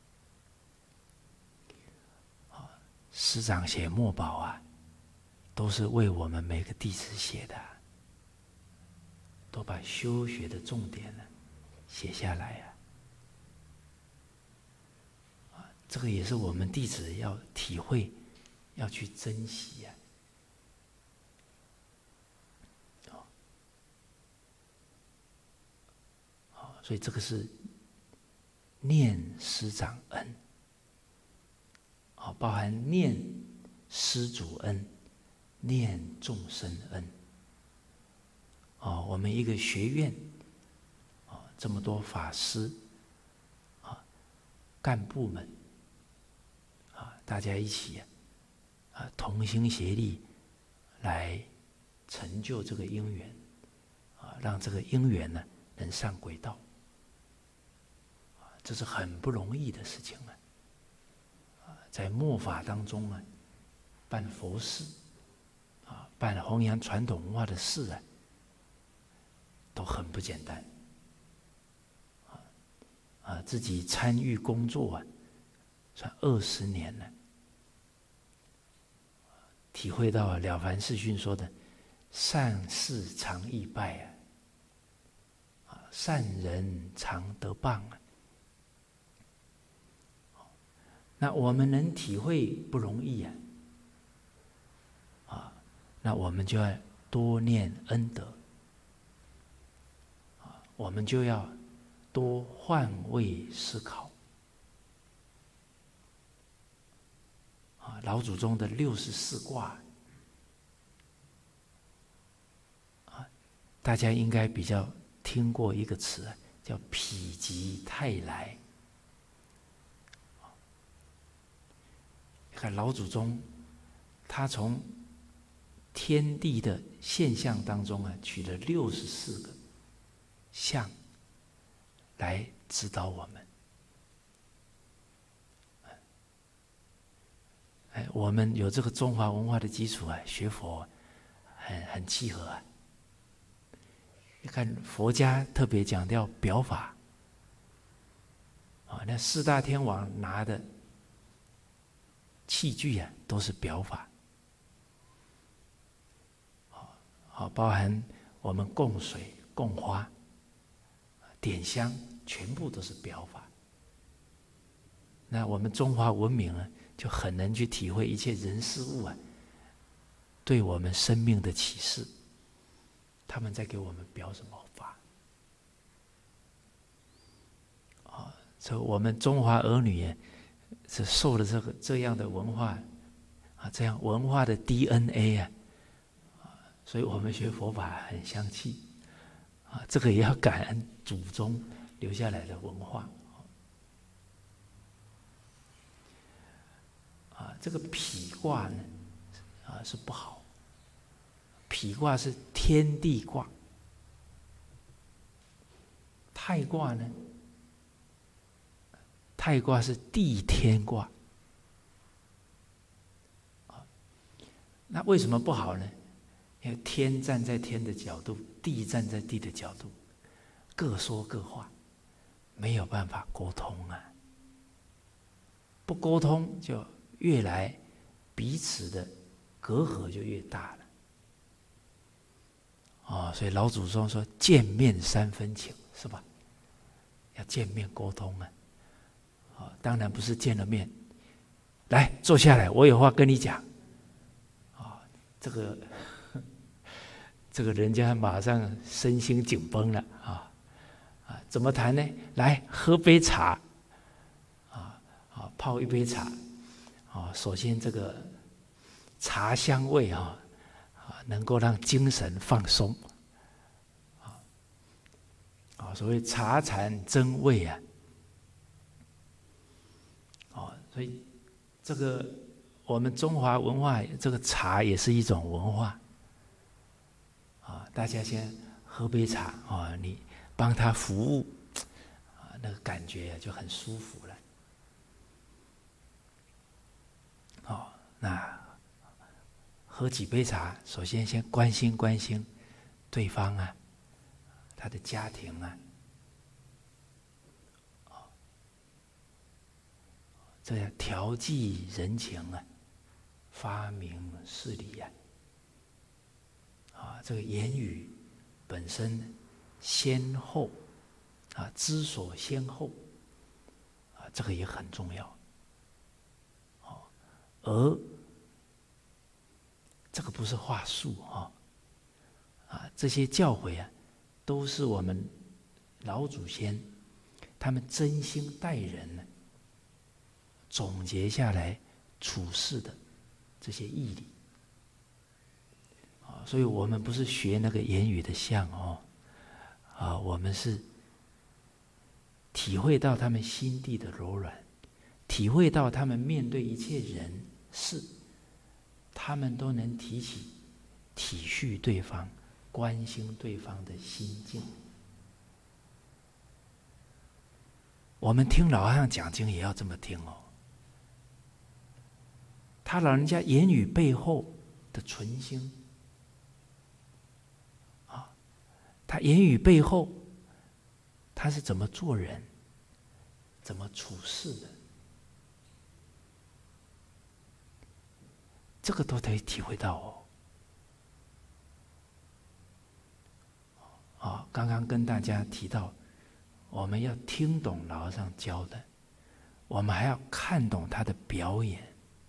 师长写墨宝都是为我们每个弟子写的，都把修学的重点写下来这个也是我们弟子要体会、要去珍惜所以这个是念师长恩，包含念师祖恩、念众生恩。我们一个学院这么多法师干部们大家一起同心协力来成就这个因缘让这个因缘能上轨道。这是很不容易的事情在末法当中办佛事办弘扬传统文化的事都很不简单自己参与工作算20年了，体会到了凡四训说的善事常易败善人常得报那我们能体会不容易那我们就要多念恩德我们就要多换位思考老祖宗的64卦大家应该比较听过一个词叫否极泰来。看老祖宗他从天地的现象当中取了64个相来指导我们我们有这个中华文化的基础学佛很契合你看佛家特别强调表法那4大天王拿的器具都是表法包含我们供水、供花、点香，全部都是表法。那我们中华文明就很能去体会一切人事物对我们生命的启示。他们在给我们表什么法？所以我们中华儿女是受了这样的文化这样文化的 DNA 所以我们学佛法很相契这个也要感恩祖宗留下来的文化这个否卦呢是不好，否卦是天地卦，泰卦呢，泰卦是地天卦那为什么不好呢？因为天站在天的角度，地站在地的角度，各说各话，没有办法沟通啊。不沟通，就越来彼此的隔阂就越大了。所以老祖宗说见面三分情，是吧？要见面沟通啊。当然不是见了面，来坐下来，我有话跟你讲。这个人家马上身心紧绷了怎么谈呢？来喝杯茶泡一杯茶首先这个茶香味能够让精神放松所谓茶禅真味所以这个我们中华文化，这个茶也是一种文化大家先喝杯茶你帮他服务那个感觉就很舒服了那喝几杯茶，首先先关心关心对方他的家庭这样调剂人情发明事理这个言语本身先后知所先后这个也很重要而这个不是话术这些教诲都是我们老祖先他们真心待人总结下来处事的这些义理所以我们不是学那个言语的相我们是体会到他们心地的柔软，体会到他们面对一切人事，他们都能提起体恤对方、关心对方的心境。我们听老和尚讲经也要这么听他老人家言语背后的存心他言语背后他是怎么做人、怎么处事的，这个都可以体会到刚刚跟大家提到，我们要听懂老和尚教的，我们还要看懂他的表演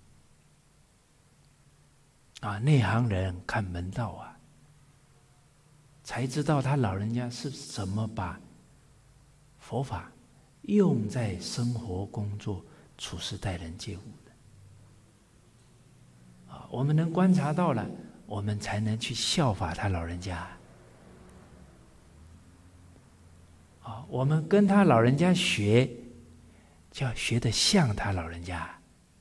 内行人看门道才知道他老人家是怎么把佛法用在生活、工作、处事、待人接物的我们能观察到了，我们才能去效法他老人家我们跟他老人家学，就要学得像他老人家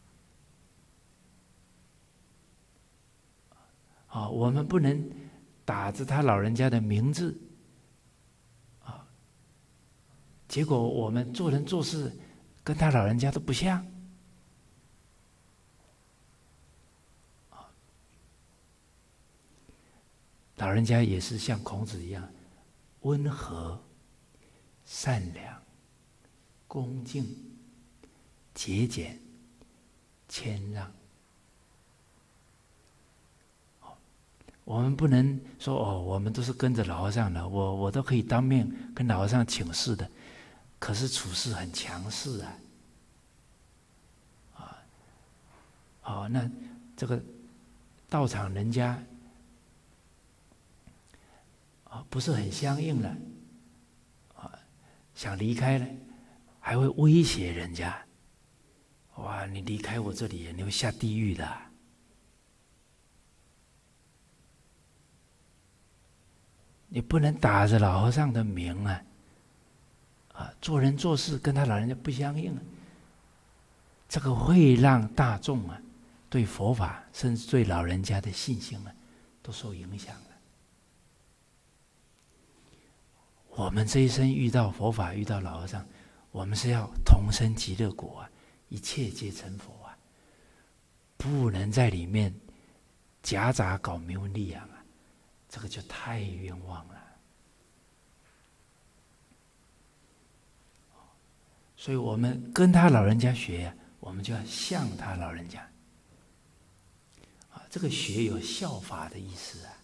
我们不能打着他老人家的名字结果我们做人做事跟他老人家都不像老人家也是像孔子一样温和、善良、恭敬、节俭、谦让我们不能说我们都是跟着老和尚的，我都可以当面跟老和尚请示的，可是处事很强势那这个道场人家不是很相应了想离开了，还会威胁人家，哇，你离开我这里，你会下地狱的你不能打着老和尚的名做人做事跟他老人家不相应这个会让大众对佛法甚至对老人家的信心都受影响了。我们这一生遇到佛法，遇到老和尚，我们是要同生极乐国一切皆成佛不能在里面夹杂搞名闻利养啊，这个就太冤枉了。所以我们跟他老人家学，我们就要像他老人家。这个学有效法的意思啊。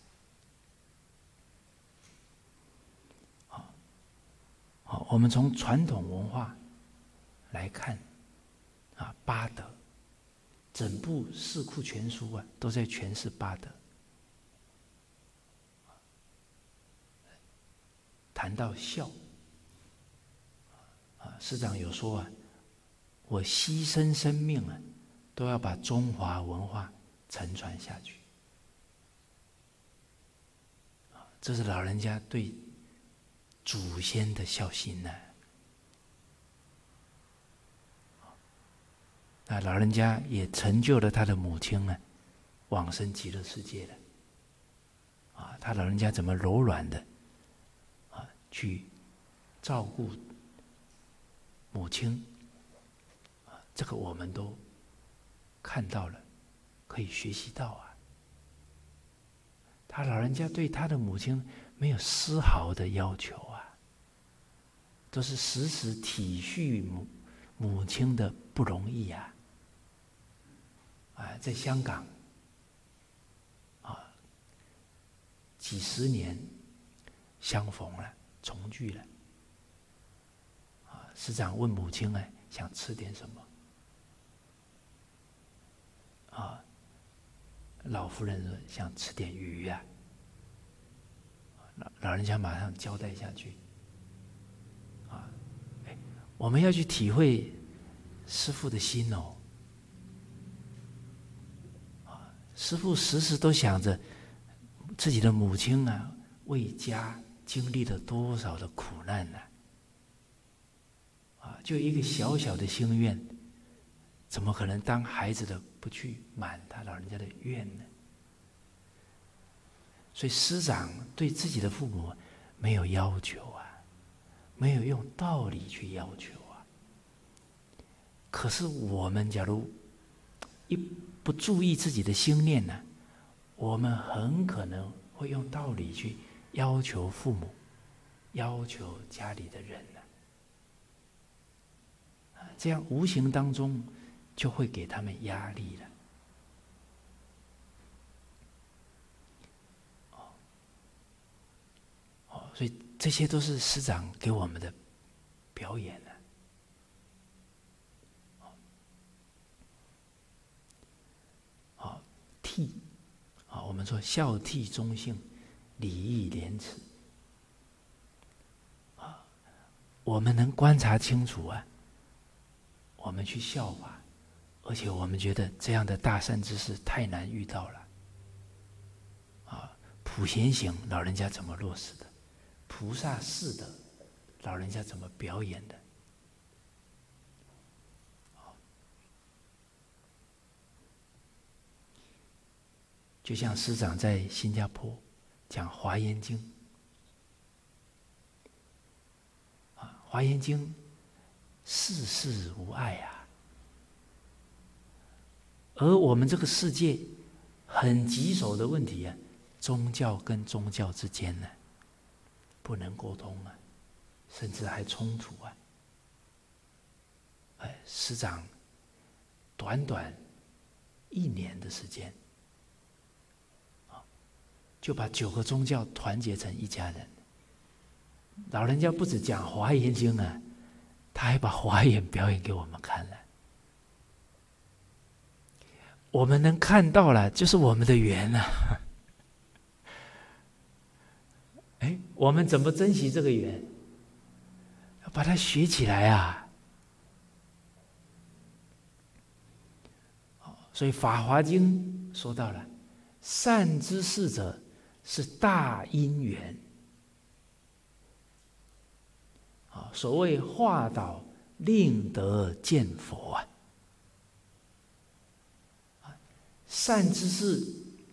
好，我们从传统文化来看，八德，整部《四库全书》啊，都在诠释八德。谈到孝，师长有说啊，我牺牲生命啊，都要把中华文化承传下去。这是老人家对祖先的孝心呢。那老人家也成就了他的母亲呢，往生极乐世界了。他老人家怎么柔软的去照顾母亲，这个我们都看到了，可以学习到啊。他老人家对他的母亲没有丝毫的要求啊，都是时时体恤母亲的不容易啊。在香港几十年相逢了，重聚了。师长问母亲想吃点什么？老夫人说想吃点鱼啊。老人家马上交代下去。我们要去体会师父的心哦。师父时时都想着自己的母亲为家经历了多少的苦难呢？就一个小小的心愿，怎么可能当孩子的不去满他老人家的愿呢？所以师长对自己的父母没有要求啊，没有用道理去要求啊。可是我们假如一不注意自己的心念呢，我们很可能会用道理去要求父母，要求家里的人呢。这样无形当中就会给他们压力了。所以这些都是师长给我们的表演了。悌，我们说孝悌忠信，礼义廉耻。我们能观察清楚我们去效法，而且我们觉得这样的大善知识太难遇到了。普贤行老人家怎么落实的？菩萨四德老人家怎么表演的？就像师长在新加坡讲《华严经》，《华严经》世事无碍啊，而我们这个世界很棘手的问题宗教跟宗教之间呢，不能沟通甚至还冲突师长短短1年的时间，就把9个宗教团结成一家人。老人家不只讲《华严经》他还把华严表演给我们看了。我们能看到了，就是我们的缘我们怎么珍惜这个缘？要把它学起来所以《法华经》说到了，善知识者是大因缘。所谓化导令得见佛善知识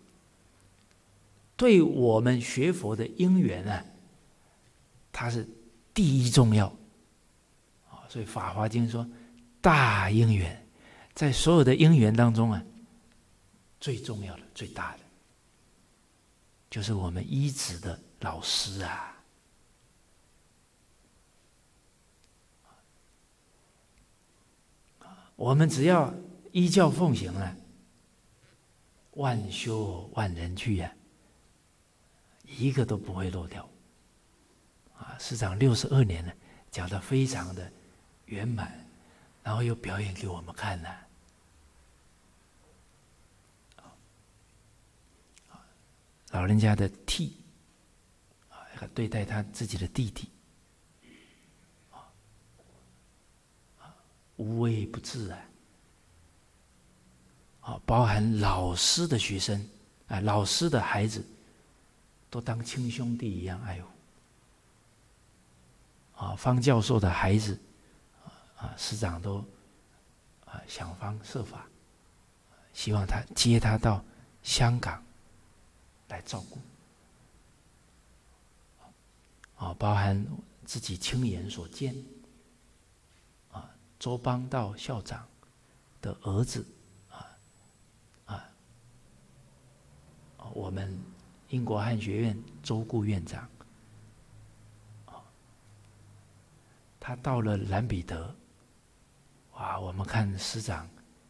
对我们学佛的因缘它是第一重要。所以《法华经》说，大因缘，在所有的因缘当中最重要的、最大的。 就是我们医子的老师啊。我们只要依教奉行啊，万修万人去啊，一个都不会漏掉。师长62年了，讲得非常的圆满，然后又表演给我们看呢。老人家的替对待他自己的弟弟，无微不至包含老师的学生老师的孩子，都当亲兄弟一样爱护。方教授的孩子，师长都想方设法，希望他接他到香港来照顾。包含自己亲眼所见，周邦道校长的儿子，我们英国汉学院周顾院长，他到了兰彼得，哇，我们看师长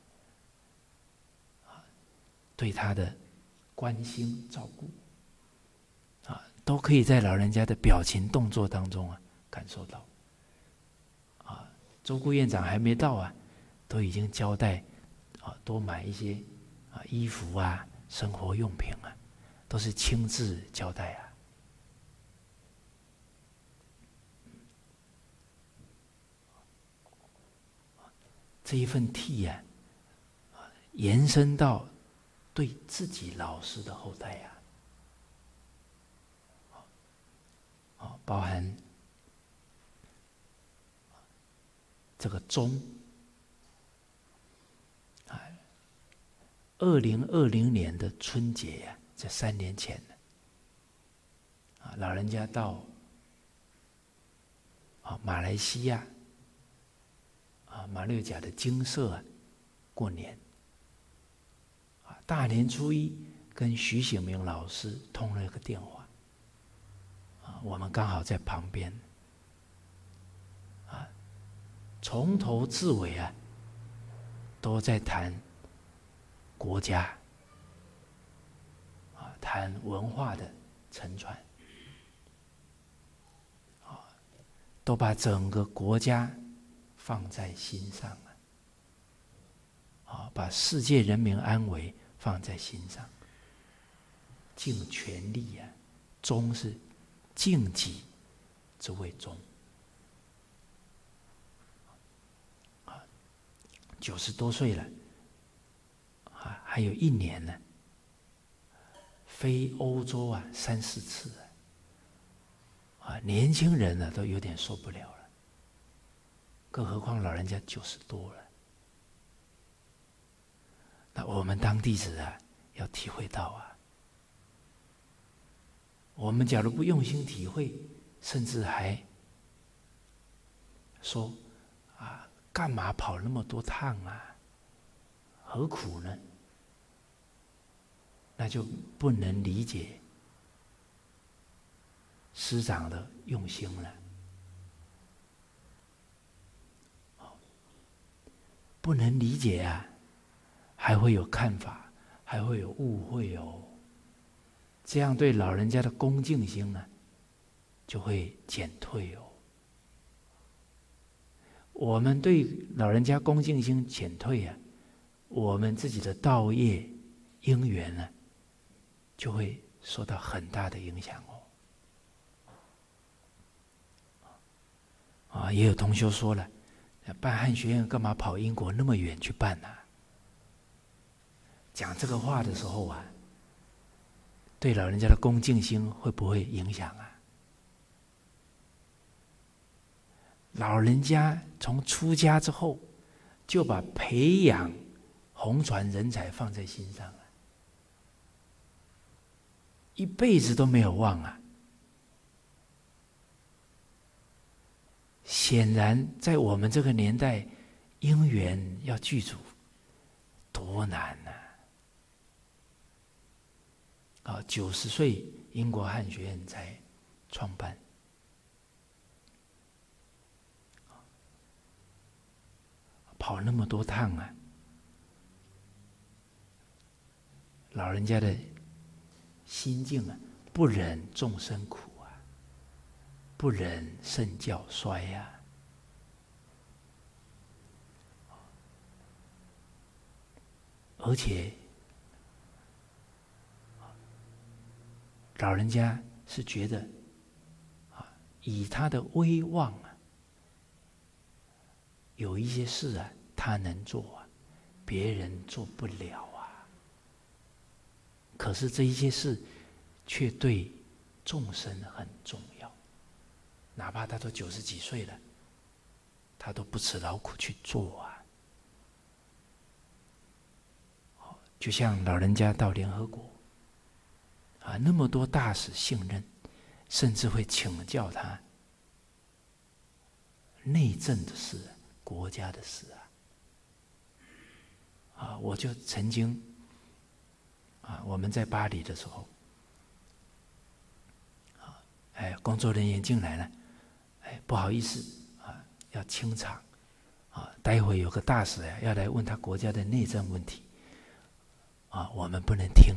对他的关心照顾，都可以在老人家的表情动作当中感受到。周顾院长还没到都已经交代多买一些衣服生活用品都是亲自交代这一份替延伸到对自己老师的后代包含这个钟，2020年的春节这3年前老人家到马来西亚马六甲的精舍过年，大年初一跟徐醒明老师通了一个电话，我们刚好在旁边，从头至尾都在谈国家，谈文化的承传，都把整个国家放在心上把世界人民安危放在心上，尽全力忠是尽己之谓忠。90多岁了，还有1年呢，飞欧洲3、4次年轻人都有点受不了了，更何况老人家90多了。那我们当弟子要体会到我们假如不用心体会，甚至还说干嘛跑那么多趟何苦呢？那就不能理解师长的用心了。不能理解还会有看法，还会有误会这样对老人家的恭敬心就会减退我们对老人家恭敬心减退我们自己的道业因缘就会受到很大的影响也有同修说了，办汉学院干嘛跑英国那么远去办讲这个话的时候对老人家的恭敬心会不会影响老人家从出家之后，就把培养弘传人才放在心上一辈子都没有忘显然在我们这个年代，因缘要具足多难 90岁英国汉学院才创办。跑那么多趟啊，老人家的心境啊，不忍众生苦啊，不忍圣教衰呀。而且老人家是觉得以他的威望啊，有一些事啊，他能做啊，别人做不了啊。可是这一些事却对众生很重要，哪怕他都90几岁了，他都不辞劳苦去做啊。就像老人家到联合国那么多大使信任，甚至会请教他内政的事、国家的事我就曾经我们在巴黎的时候工作人员进来了，不好意思要清场待会有个大使要来问他国家的内政问题我们不能听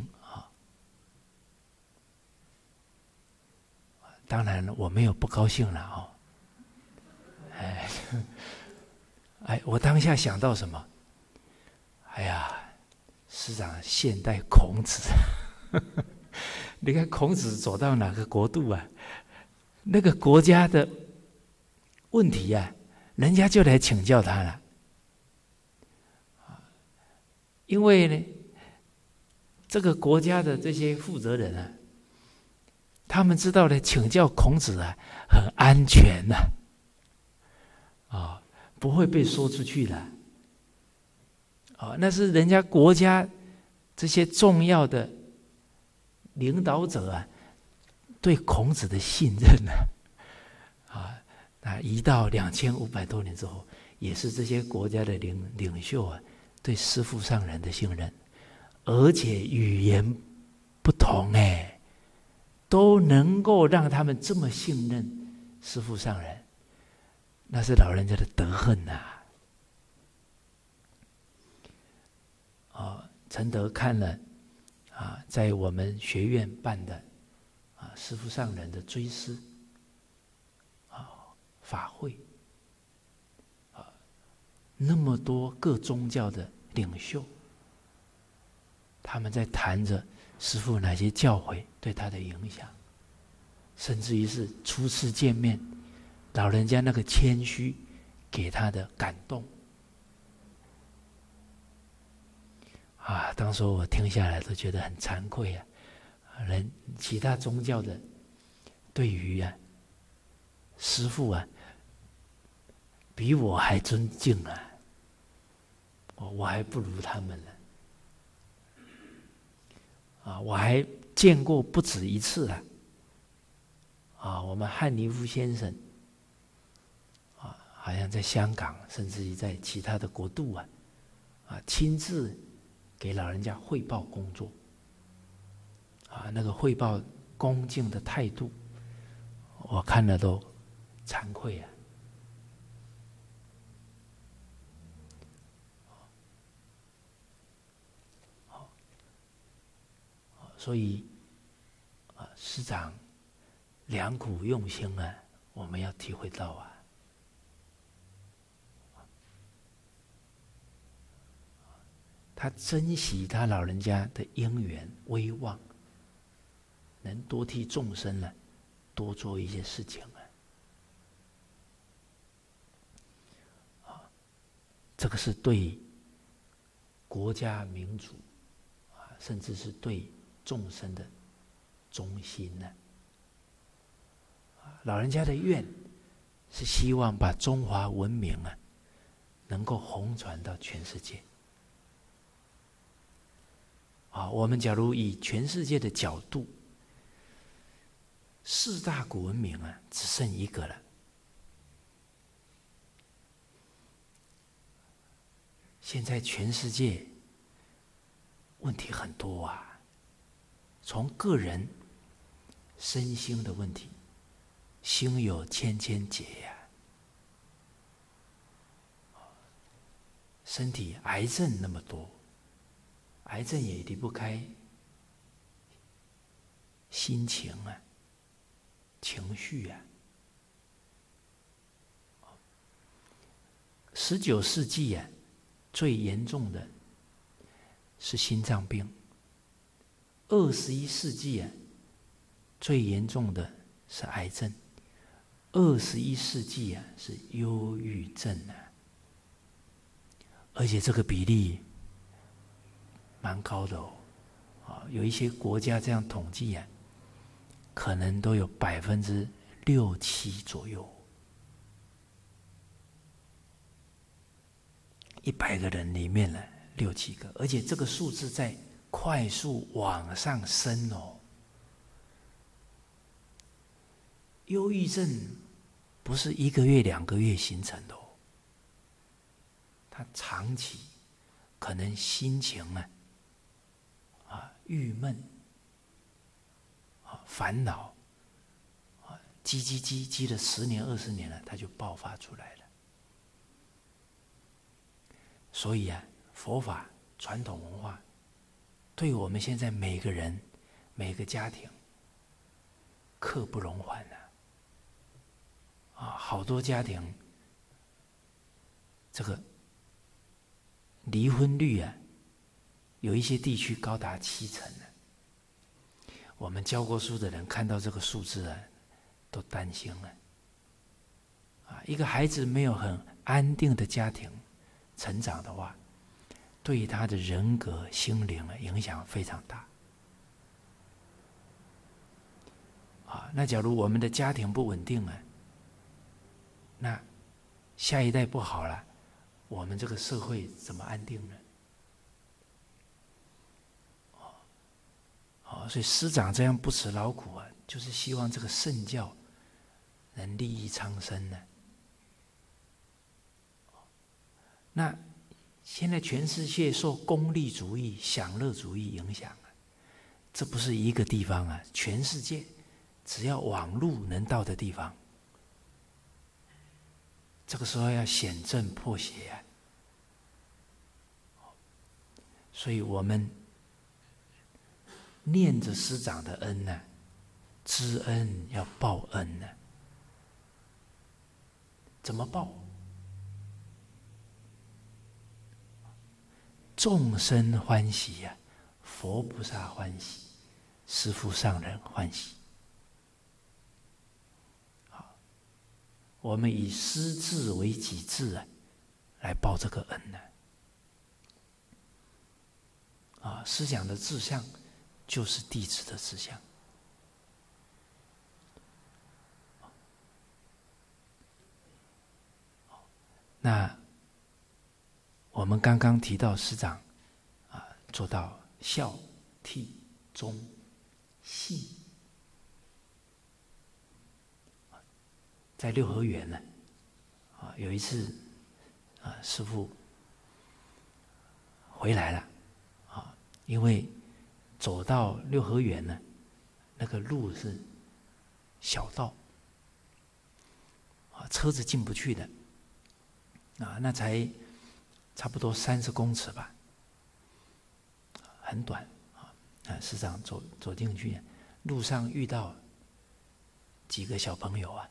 当然我没有不高兴了我当下想到什么？哎呀，师长现代孔子，你看孔子走到哪个国度啊，那个国家的问题啊，人家就来请教他了。因为呢，这个国家的这些负责人啊，他们知道呢，请教孔子很安全不会被说出去的那是人家国家这些重要的领导者对孔子的信任那一到2500多年之后，也是这些国家的领袖对师父上人的信任，而且语言不同都能够让他们这么信任师父上人，那是老人家的德行陈德看了在我们学院办的师父上人的追思法会那么多各宗教的领袖，他们在谈着师父哪些教诲对他的影响，甚至于是初次见面，老人家那个谦虚给他的感动当时我听下来都觉得很惭愧其他宗教的对于师父比我还尊敬我还不如他们呢我还见过不止一次我们汉尼夫先生好像在香港，甚至于在其他的国度亲自给老人家汇报工作那个汇报恭敬的态度，我看了都惭愧所以师长良苦用心我们要体会到他珍惜他老人家的因缘威望，能多替众生多做一些事情这个是对国家民族甚至是对众生的忠心老人家的愿是希望把中华文明能够弘传到全世界我们假如以全世界的角度4大古文明只剩一个了。现在全世界问题很多从个人身心的问题，心有千千结呀。身体癌症那么多，癌症也离不开心情啊、情绪啊。19世纪啊，最严重的是心脏病。21世纪啊，最严重的是癌症。21世纪啊，是忧郁症啊，而且这个比例蛮高的哦。有一些国家这样统计啊，可能都有6%、7%左右。100个人里面呢，6、7个，而且这个数字在快速往上升哦。忧郁症不是1个月、2个月形成的哦，它长期可能心情郁闷烦恼积了10年、20年了，它就爆发出来了。所以佛法传统文化对我们现在每个人、每个家庭刻不容缓好多家庭这个离婚率有一些地区高达70%我们教过书的人看到这个数字都担心了。一个孩子没有很安定的家庭成长的话，对他的人格、心灵影响非常大。那假如我们的家庭不稳定那下一代不好了，我们这个社会怎么安定呢？所以师长这样不辞劳苦就是希望这个圣教能利益苍生呢。那现在全世界受功利主义、享乐主义影响这不是一个地方全世界只要网路能到的地方，这个时候要显正破邪所以我们念着师长的恩知恩要报恩怎么报？众生欢喜佛菩萨欢喜，师父上人欢喜。我们以师志为己志来报这个恩师讲的志向就是弟子的志向。那我们刚刚提到师长做到孝、悌、忠、信，在六合园呢有一次师父回来了因为走到六合园呢，那个路是小道车子进不去的那才差不多30公尺吧，很短师长走进去，路上遇到几个小朋友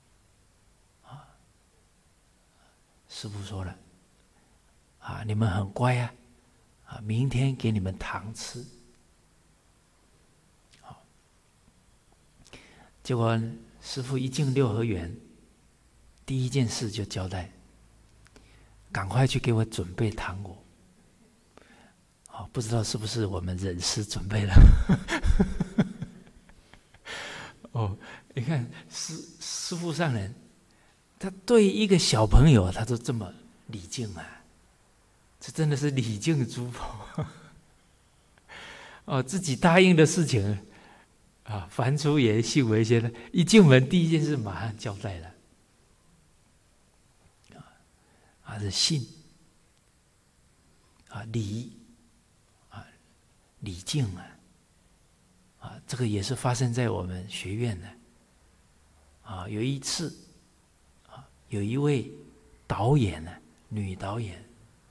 师父说了你们很乖明天给你们糖吃。结果师父一进六合园，第一件事就交代，赶快去给我准备糖果。不知道是不是我们忍师准备了你看师父上人，他对一个小朋友他都这么礼敬这真的是礼敬诸佛自己答应的事情凡出言，信为先，一进门第一件事马上交代了是信礼礼敬这个也是发生在我们学院的。有一次，有一位导演呢，女导演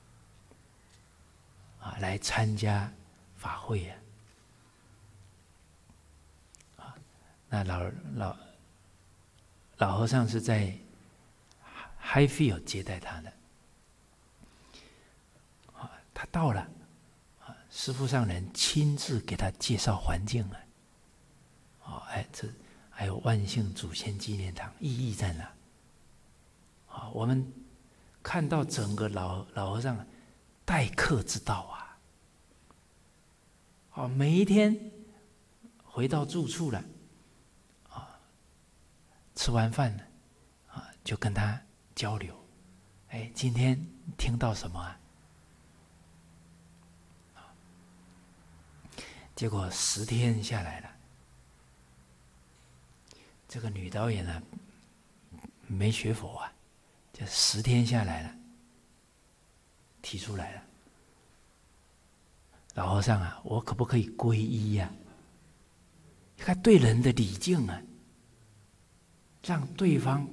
来参加法会那老和尚是在 Highfield 接待他的。他到了，师父上人亲自给他介绍环境这还有万幸祖先纪念堂，意义在哪？我们看到整个老和尚待客之道每一天回到住处了，吃完饭了，就跟他交流，今天听到什么结果10天下来了，这个女导演呢，没学佛就10天下来了，提出来了，老和尚我可不可以皈依你看对人的礼敬让对方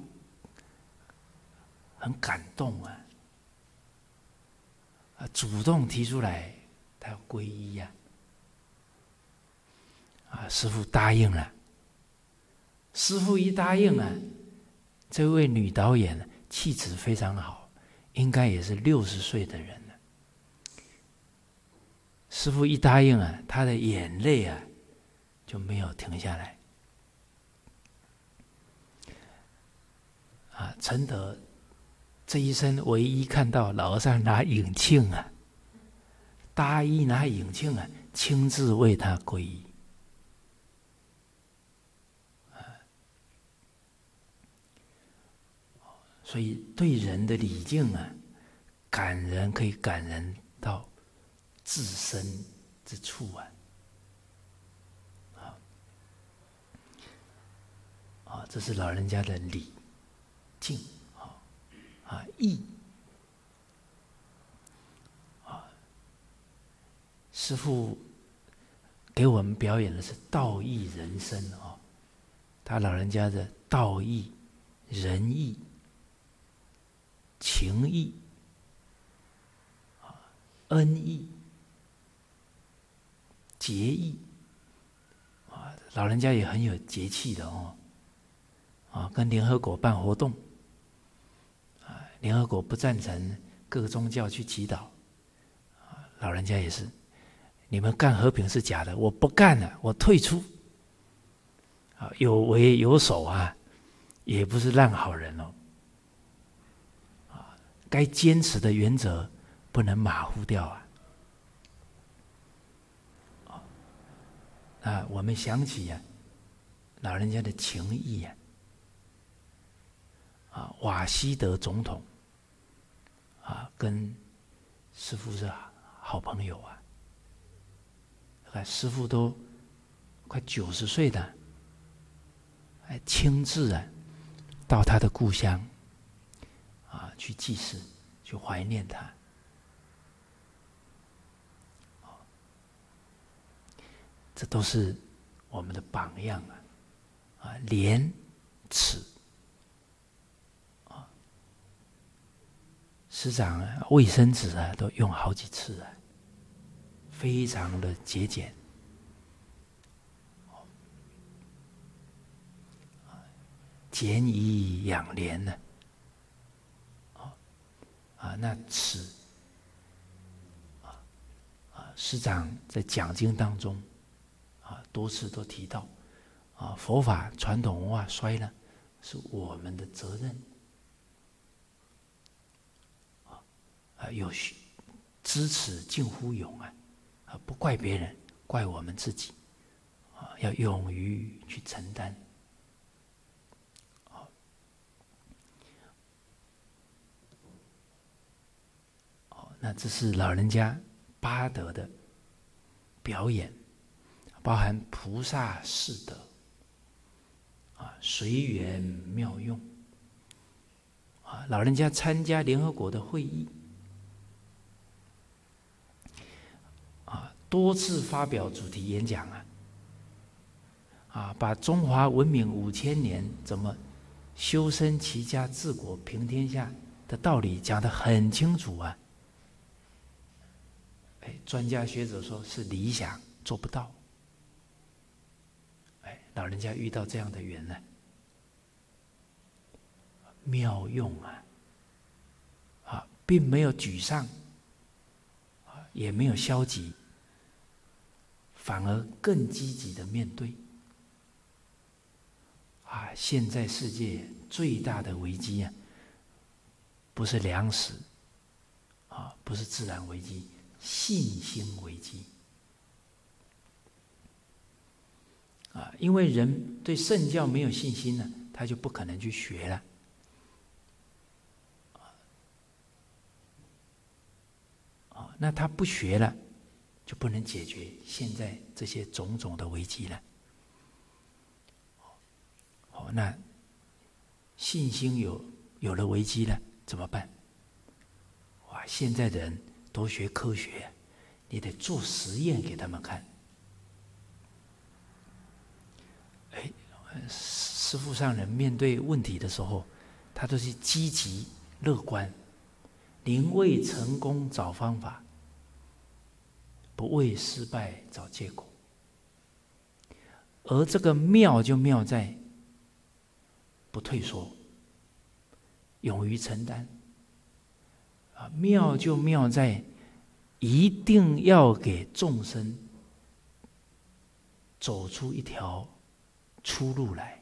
很感动主动提出来他要皈依师父答应了。师父一答应这位女导演气质非常好，应该也是60岁的人了。师父一答应她的眼泪就没有停下来。承德这一生唯一看到老和尚拿引磬大衣拿引磬亲自为他皈依。所以对人的礼敬感人，可以感人到至深之处这是老人家的礼敬义师父给我们表演的是道义人生他老人家的道义、仁义、情义、恩义、节义老人家也很有节气的跟联合国办活动联合国不赞成各个宗教去祈祷老人家也是，你们干和平是假的，我不干了，我退出有为有守也不是烂好人该坚持的原则不能马虎掉我们想起老人家的情谊瓦西德总统跟师父是好朋友师父都快90岁了，亲自到他的故乡去祭祀，去怀念他。这都是我们的榜样廉耻师长卫生纸都用好几次非常的节俭俭以养廉那耻师长在讲经当中多次都提到佛法传统文化衰了是我们的责任有知耻近乎勇不怪别人，怪我们自己要勇于去承担那这是老人家八德的表演，包含菩萨四德随缘妙用老人家参加联合国的会议多次发表主题演讲把中华文明5000年怎么修身齐家治国平天下的道理讲得很清楚啊。专家学者说是理想，做不到。老人家遇到这样的缘呢，妙用并没有沮丧，也没有消极，反而更积极的面对。现在世界最大的危机不是粮食，不是自然危机，信心危机。因为人对圣教没有信心呢，他就不可能去学了。那他不学了，就不能解决现在这些种种的危机了。那信心有了危机了，怎么办？现在的人都学科学，你得做实验给他们看。师父上人面对问题的时候，他都是积极乐观，宁为成功找方法，不为失败找借口。而这个妙就妙在不退缩，勇于承担。妙就妙在一定要给众生走出一条出路来。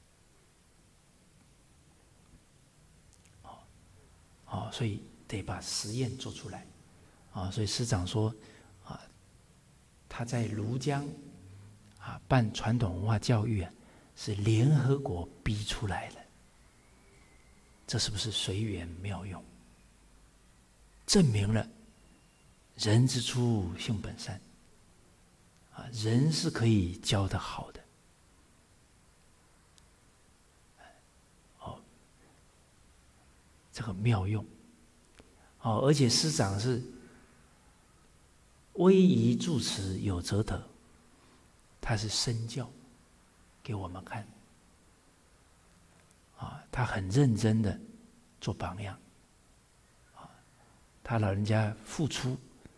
所以得把实验做出来。所以师长说，他在庐江办传统文化教育是联合国逼出来的。这是不是随缘妙用？证明了人之初性本善，人是可以教得好的。这个妙用。而且师长是威仪助持有则得，他是身教给我们看。他很认真的做榜样。他老人家付出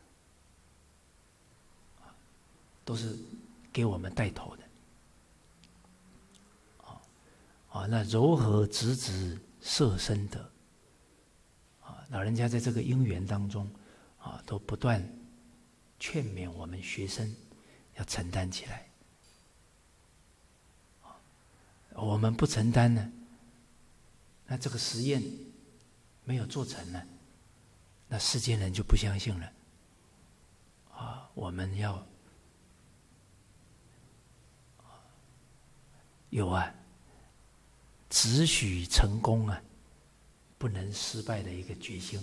都是给我们带头的。那柔和直直摄身德，老人家在这个因缘当中都不断劝勉我们学生要承担起来。我们不承担呢，那这个实验没有做成呢，那世间人就不相信了。我们要有只许成功不能失败的一个决心。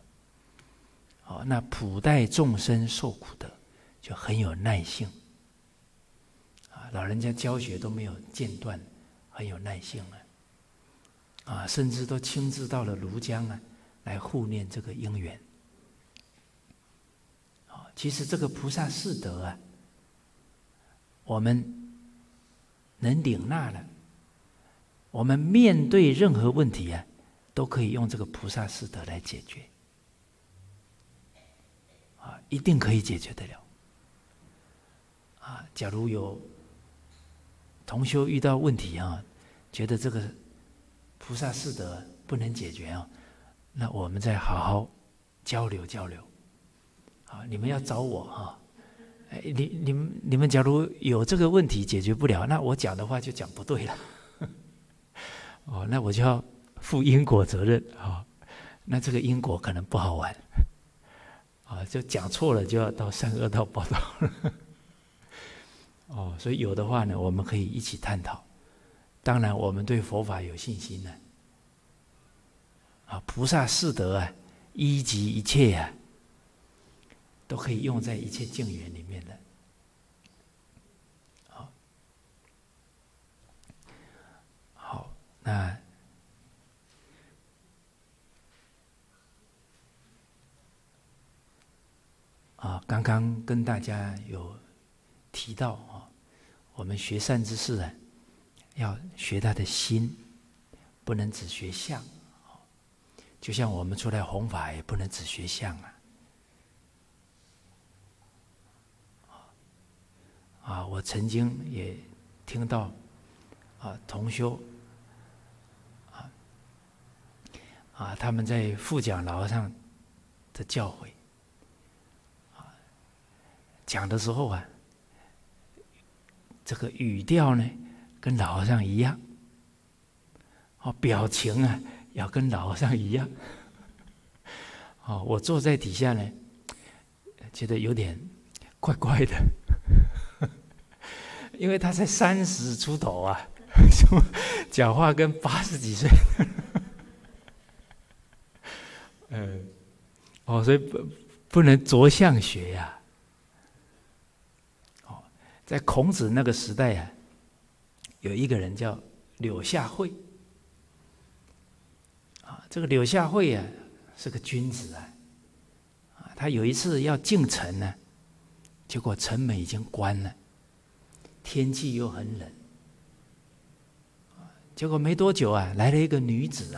那普待众生受苦的就很有耐性。老人家教学都没有间断，很有耐性甚至都亲自到了庐江来护念这个因缘。其实这个菩萨四德我们能领纳了，我们面对任何问题都可以用这个菩萨四德来解决。一定可以解决得了。假如有同修遇到问题觉得这个菩萨四德不能解决那我们再好好交流交流。你们要找我你们假如有这个问题解决不了，那我讲的话就讲不对了。那我就要负因果责任那这个因果可能不好玩就讲错了就要到善恶道报道。所以有的话呢，我们可以一起探讨。当然，我们对佛法有信心菩萨四德依及一切都可以用在一切境缘里面的。好，那刚刚跟大家有提到我们学善知识啊，要学他的心，不能只学相。就像我们出来弘法，也不能只学相我曾经也听到同修他们在副讲牢上的教诲讲的时候这个语调呢跟老和尚一样，表情要跟老和尚一样。我坐在底下呢，觉得有点怪怪的，因为他才30出头讲话跟80几岁。所以不能着相学呀。在孔子那个时代有一个人叫柳下惠。这个柳下惠是个君子他有一次要进城呢，结果城门已经关了，天气又很冷，结果没多久来了一个女子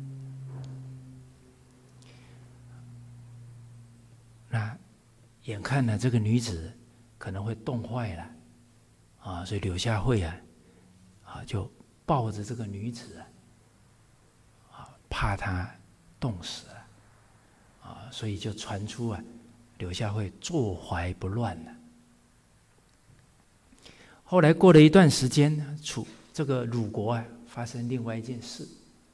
那眼看呢这个女子可能会冻坏了所以柳下惠就抱着这个女子怕她冻死了所以就传出柳下惠坐怀不乱了。后来过了一段时间，这个鲁国发生另外一件事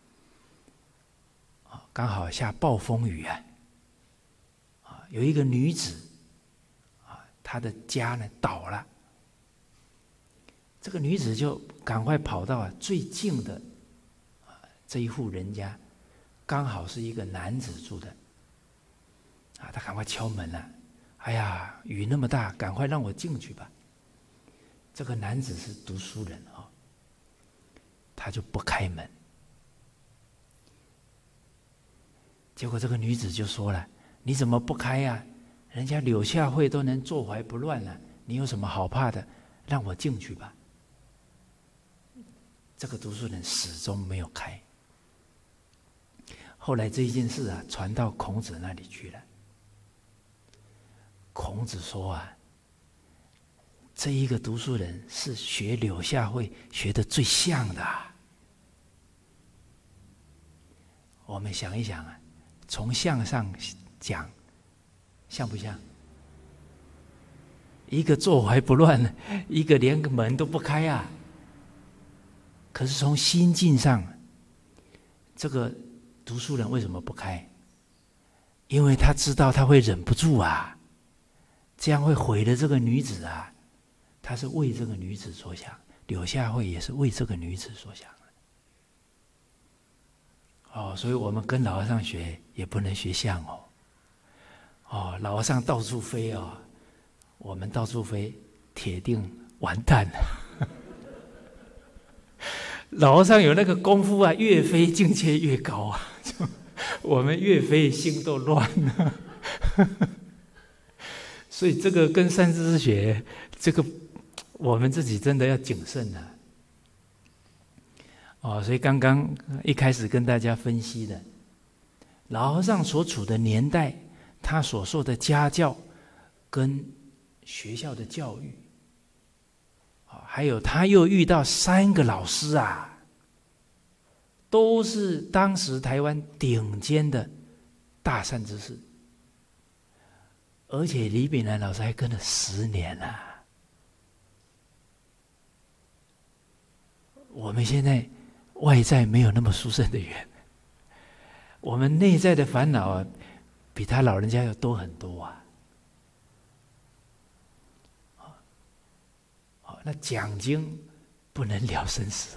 刚好下暴风雨有一个女子她的家呢倒了，这个女子就赶快跑到最近的这一户人家，刚好是一个男子住的她赶快敲门了，哎呀，雨那么大，赶快让我进去吧。这个男子是读书人他就不开门。结果这个女子就说了，你怎么不开人家柳下惠都能坐怀不乱了，你有什么好怕的？让我进去吧。这个读书人始终没有开。后来这一件事传到孔子那里去了。孔子说这一个读书人是学柳下惠学的最像的我们想一想从相上讲，像不像？一个坐怀不乱，一个连个门都不开可是从心境上，这个读书人为什么不开？因为他知道他会忍不住这样会毁了这个女子他是为这个女子所想，柳下惠也是为这个女子所想所以我们跟老和尚学也不能学相老和尚到处飞我们到处飞铁定完蛋了。老和尚有那个功夫越飞境界越高我们越飞心都乱了。所以这个跟善知识学，这个我们自己真的要谨慎所以刚刚一开始跟大家分析的，老和尚所处的年代，他所受的家教跟学校的教育还有他又遇到3个老师都是当时台湾顶尖的大善知识，而且李炳南老师还跟了10年我们现在外在没有那么殊胜的缘，我们内在的烦恼比他老人家要多很多那讲经不能了生死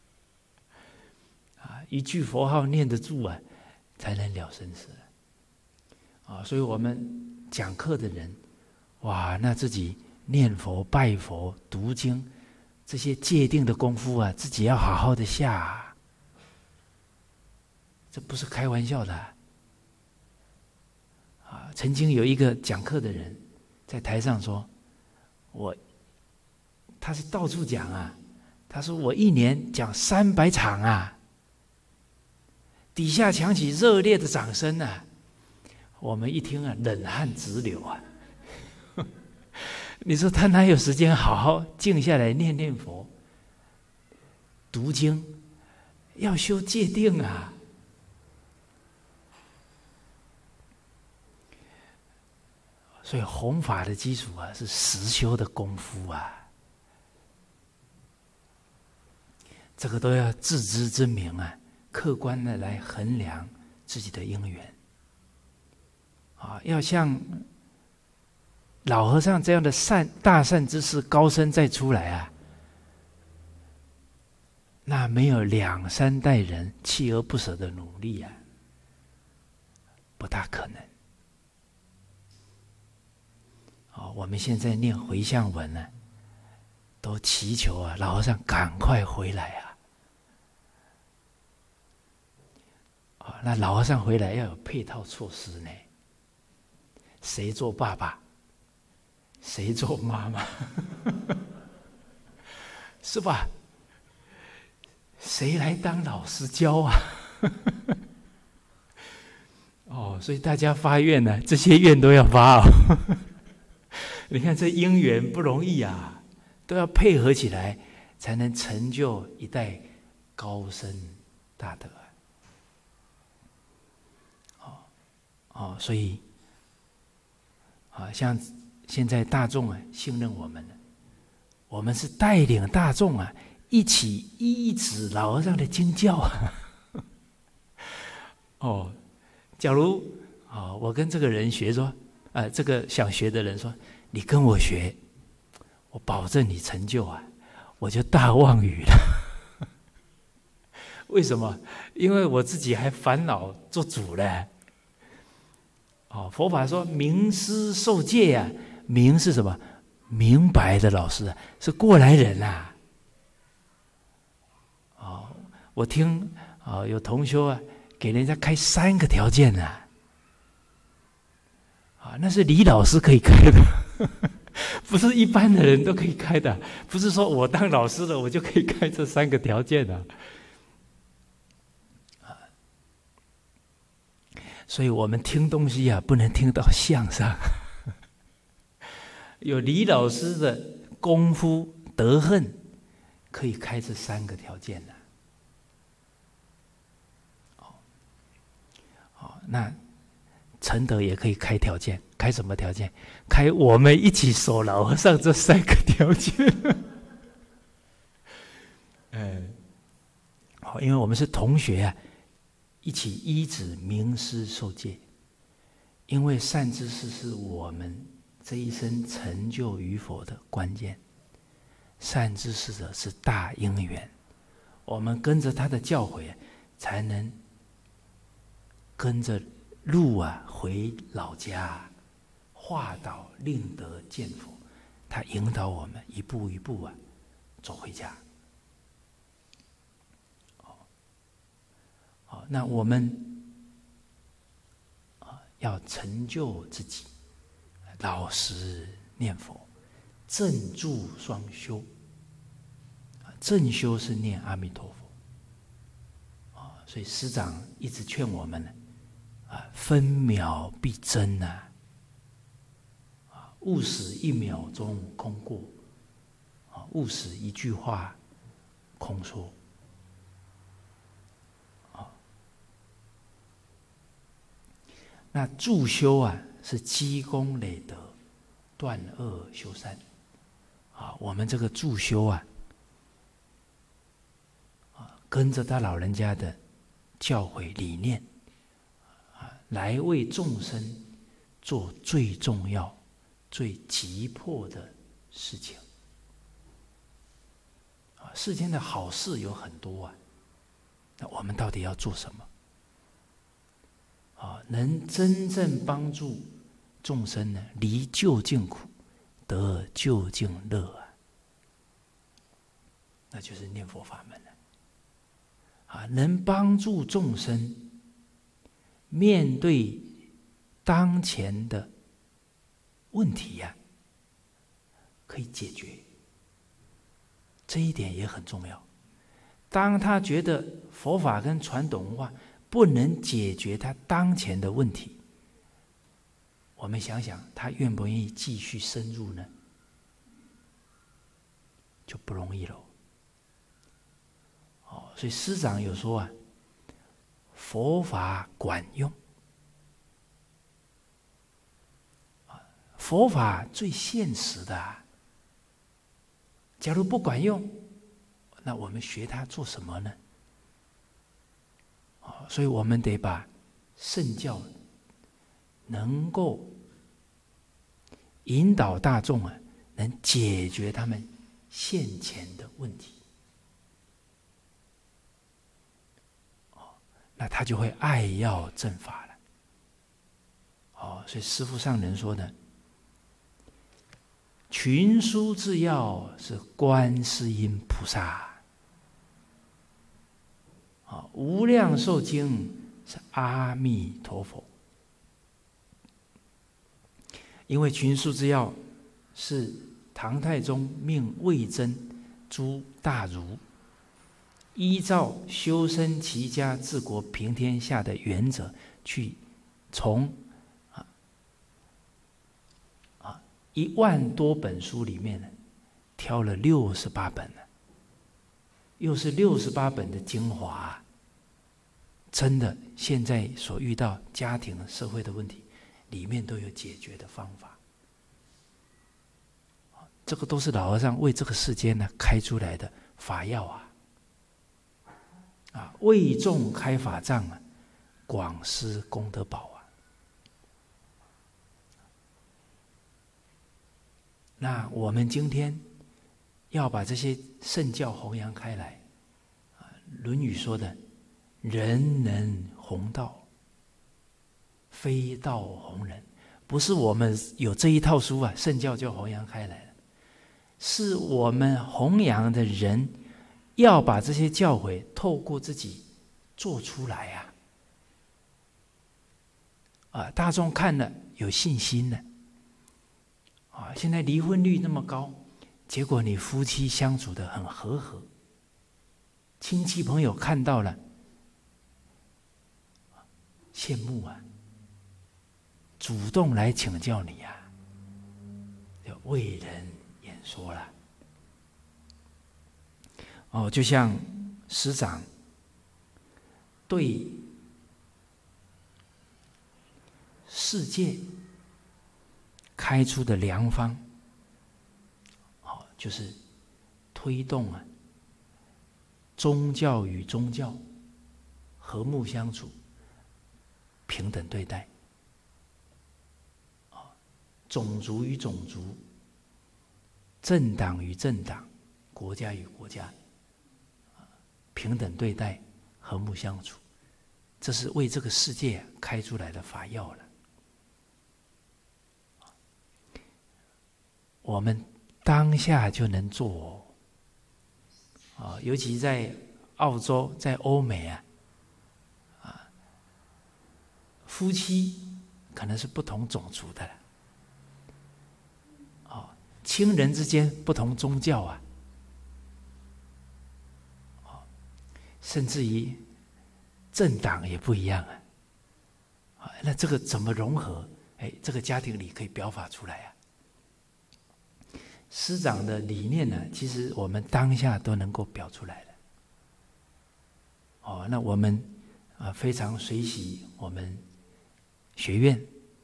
一句佛号念得住才能了生死所以我们讲课的人那自己念佛拜佛读经这些戒定的功夫自己要好好的下这不是开玩笑的曾经有一个讲课的人在台上说，我他是到处讲啊，他说我一年讲300场啊，底下响起热烈的掌声啊，我们一听啊，冷汗直流啊。你说他哪有时间好好静下来念念佛、读经，要修戒定啊？所以弘法的基础啊，是实修的功夫啊。这个都要自知之明啊，客观的来衡量自己的因缘啊，要像老和尚这样的大善之士高僧再出来啊，那没有2、3代人锲而不舍的努力啊，不大可能。我们现在念回向文呢，都祈求啊，老和尚赶快回来啊。那老和尚回来要有配套措施呢。谁做爸爸？谁做妈妈？是吧？谁来当老师教啊？所以大家发愿呢，这些愿都要发哦。你看这因缘不容易啊，都要配合起来，才能成就一代高僧大德啊！所以像现在大众啊信任我们了，我们是带领大众啊一起依止老和尚的经教啊。假如我跟这个人学说，这个想学的人说，你跟我学，我保证你成就啊，我就大妄语了。为什么？因为我自己还烦恼做主了。佛法说明师受戒啊，明是什么？明白的老师啊，是过来人啊。我听有同修啊，给人家开3个条件啊。那是李老师可以开的，不是一般的人都可以开的。不是说我当老师了，我就可以开这3个条件的。所以我们听东西啊，不能听到相上。有李老师的功夫德行，可以开这3个条件的。那承德也可以开条件，开什么条件？开我们一起守老和尚这3个条件。因为我们是同学啊，一起依止明师受戒。因为善知识是我们这一生成就与否的关键。善知识者是大因缘，我们跟着他的教诲，才能跟着路啊回老家，化导令得见佛。他引导我们一步一步啊走回家。那我们要成就自己，老实念佛，正住双修。正修是念阿弥陀佛。所以师长一直劝我们分秒必争啊，勿使1秒钟空过，勿使一句话空说。那助修啊，是积功累德，断恶修善。我们这个助修啊，跟着他老人家的教诲理念，来为众生做最重要、最急迫的事情。世间的好事有很多啊，那我们到底要做什么？能真正帮助众生呢，离究竟苦，得究竟乐啊，那就是念佛法门了。能帮助众生面对当前的问题呀，可以解决。 这一点也很重要。当他觉得佛法跟传统文化不能解决他当前的问题，我们想想，他愿不愿意继续深入呢？就不容易了。所以师长有说啊，佛法管用，佛法最现实的啊。假如不管用，那我们学它做什么呢？所以我们得把圣教能够引导大众啊，能解决他们现前的问题，那他就会爱要正法了。所以师父上人说呢，群书治要是观世音菩萨，无量寿经是阿弥陀佛。因为群书治要是唐太宗命魏征诸大儒依照修身齐家治国平天下的原则，去从1万多本书里面呢，挑了68本呢，又是68本的精华。真的，现在所遇到家庭社会的问题，里面都有解决的方法。这个都是老和尚为这个世间呢开出来的法药啊！为众开法藏啊，广施功德宝啊！那我们今天要把这些圣教弘扬开来，《论语》说的“人人弘道，非道弘人”，不是我们有这一套书啊，圣教就弘扬开来了，是我们弘扬的人要把这些教诲透过自己做出来大众看了有信心了。现在离婚率那么高，结果你夫妻相处得很和和，亲戚朋友看到了羡慕主动来请教你就为人演说了。就像师长对世界开出的良方，就是推动宗教与宗教和睦相处，平等对待，种族与种族，政党与政党，国家与国家，平等对待，和睦相处，这是为这个世界开出来的法药了。我们当下就能做尤其在澳洲，在欧美夫妻可能是不同种族的亲人之间不同宗教甚至于政党也不一样那这个怎么融合？这个家庭里可以表法出来师长的理念呢，其实我们当下都能够表出来了。那我们非常随喜我们学院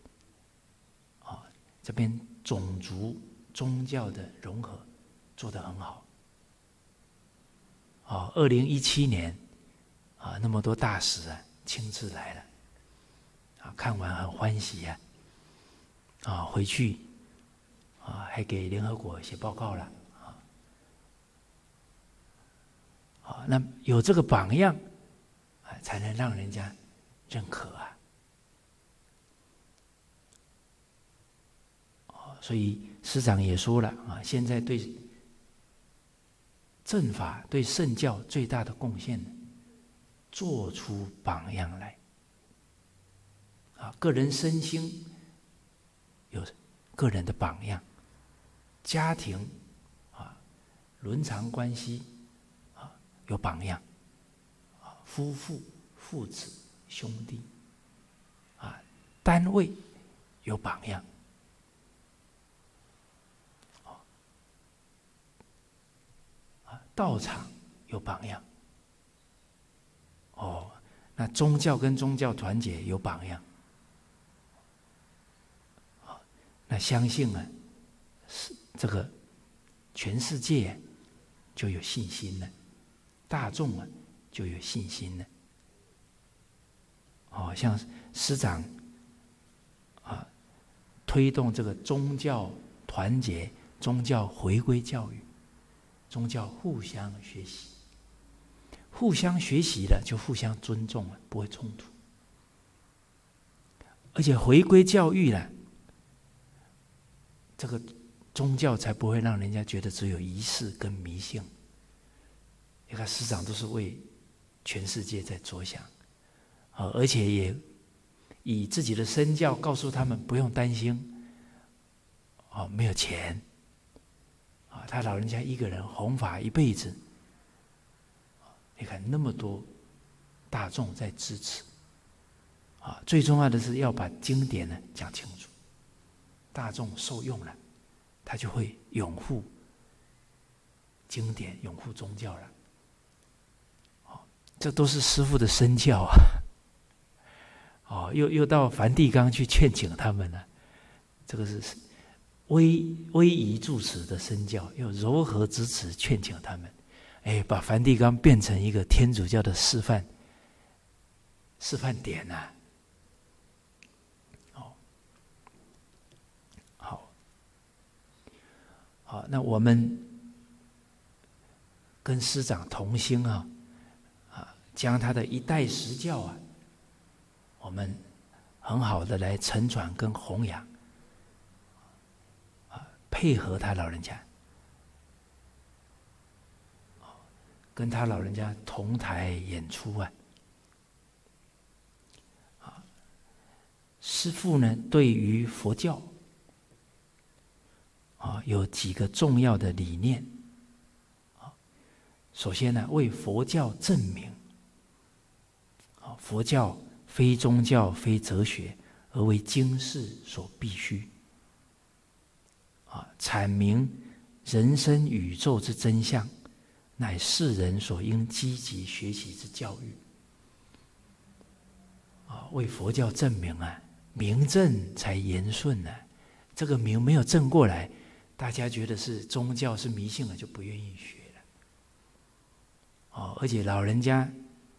这边种族宗教的融合做得很好。2017年那么多大使亲自来了看完很欢喜回去还给联合国写报告了那有这个榜样才能让人家认可所以师长也说了现在对正法对圣教最大的贡献，做出榜样来个人身心有个人的榜样，家庭伦常关系有榜样，夫妇、父子、兄弟，单位有榜样，道场有榜样，那宗教跟宗教团结有榜样，那相信是这个全世界就有信心了，大众就有信心了。像师长推动这个宗教团结、宗教回归教育、宗教互相学习，互相学习了就互相尊重了，不会冲突。而且回归教育了，这个宗教才不会让人家觉得只有仪式跟迷信。你看师长都是为全世界在着想，而且也以自己的身教告诉他们不用担心，没有钱，他老人家一个人弘法一辈子，你看那么多大众在支持，最重要的是要把经典呢讲清楚，大众受用了，他就会拥护经典，拥护宗教了。这都是师父的身教又到梵蒂冈去劝请他们了，这个是威仪住持的身教，又柔和支持劝请他们，把梵蒂冈变成一个天主教的示范点呐。好，那我们跟师长同心将他的一代实教我们很好的来承传跟弘扬，配合他老人家，跟他老人家同台演出师父呢，对于佛教有几个重要的理念。首先呢，为佛教正名，佛教非宗教非哲学，而为经世所必须，阐明人生宇宙之真相，乃世人所应积极学习之教育。为佛教正名名正才言顺这个名没有正过来，大家觉得是宗教是迷信了，就不愿意学了。而且老人家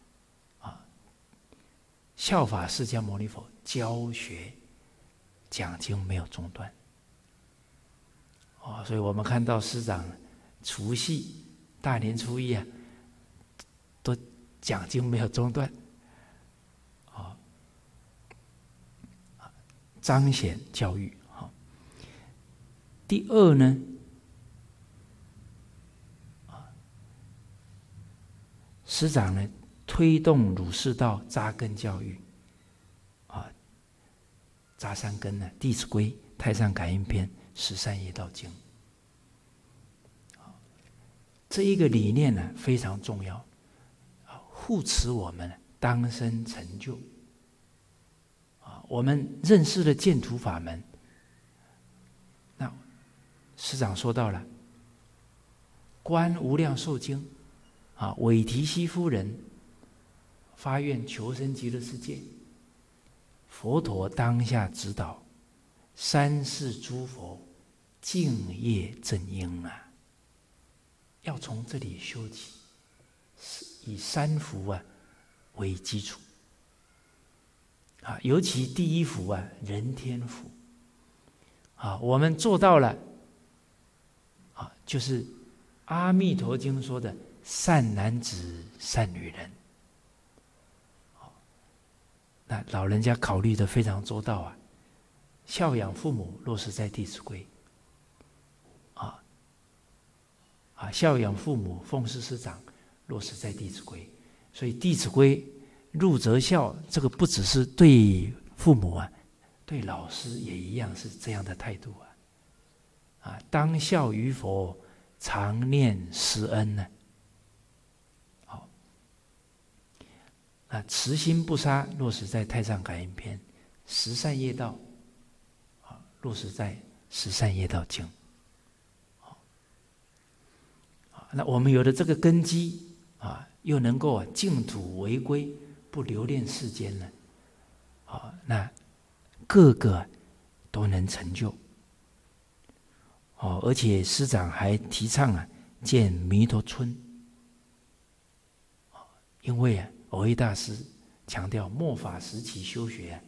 效法释迦牟尼佛，教学讲经没有中断。所以我们看到师长除夕、大年初一都讲经没有中断，彰显教育。第二呢，师长呢推动儒释道扎根教育，扎三根呢，《弟子规》《太上感应篇》《13业道经》，这一个理念呢非常重要，护持我们当生成就。我们认识了净土法门，那师长说到了《观无量寿经》韦提希夫人发愿求生极乐世界，佛陀当下指导三世诸佛敬业正因要从这里修起，以三福为基础尤其第一福人天福我们做到了就是阿弥陀经说的善男子善女人。那老人家考虑的非常周到孝养父母落实在《弟子规》孝养父母奉事师长落实在《弟子规》，所以《弟子规》入则孝，这个不只是对父母对老师也一样是这样的态度当孝于佛， 常念师恩呢。好，那慈心不杀落实在《太上感应篇》，十善业道落实在《十善业道经》。那我们有了这个根基又能够净土为归，不留恋世间呢，那各个都能成就。而且师长还提倡建弥陀村，因为蕅益大师强调末法时期修学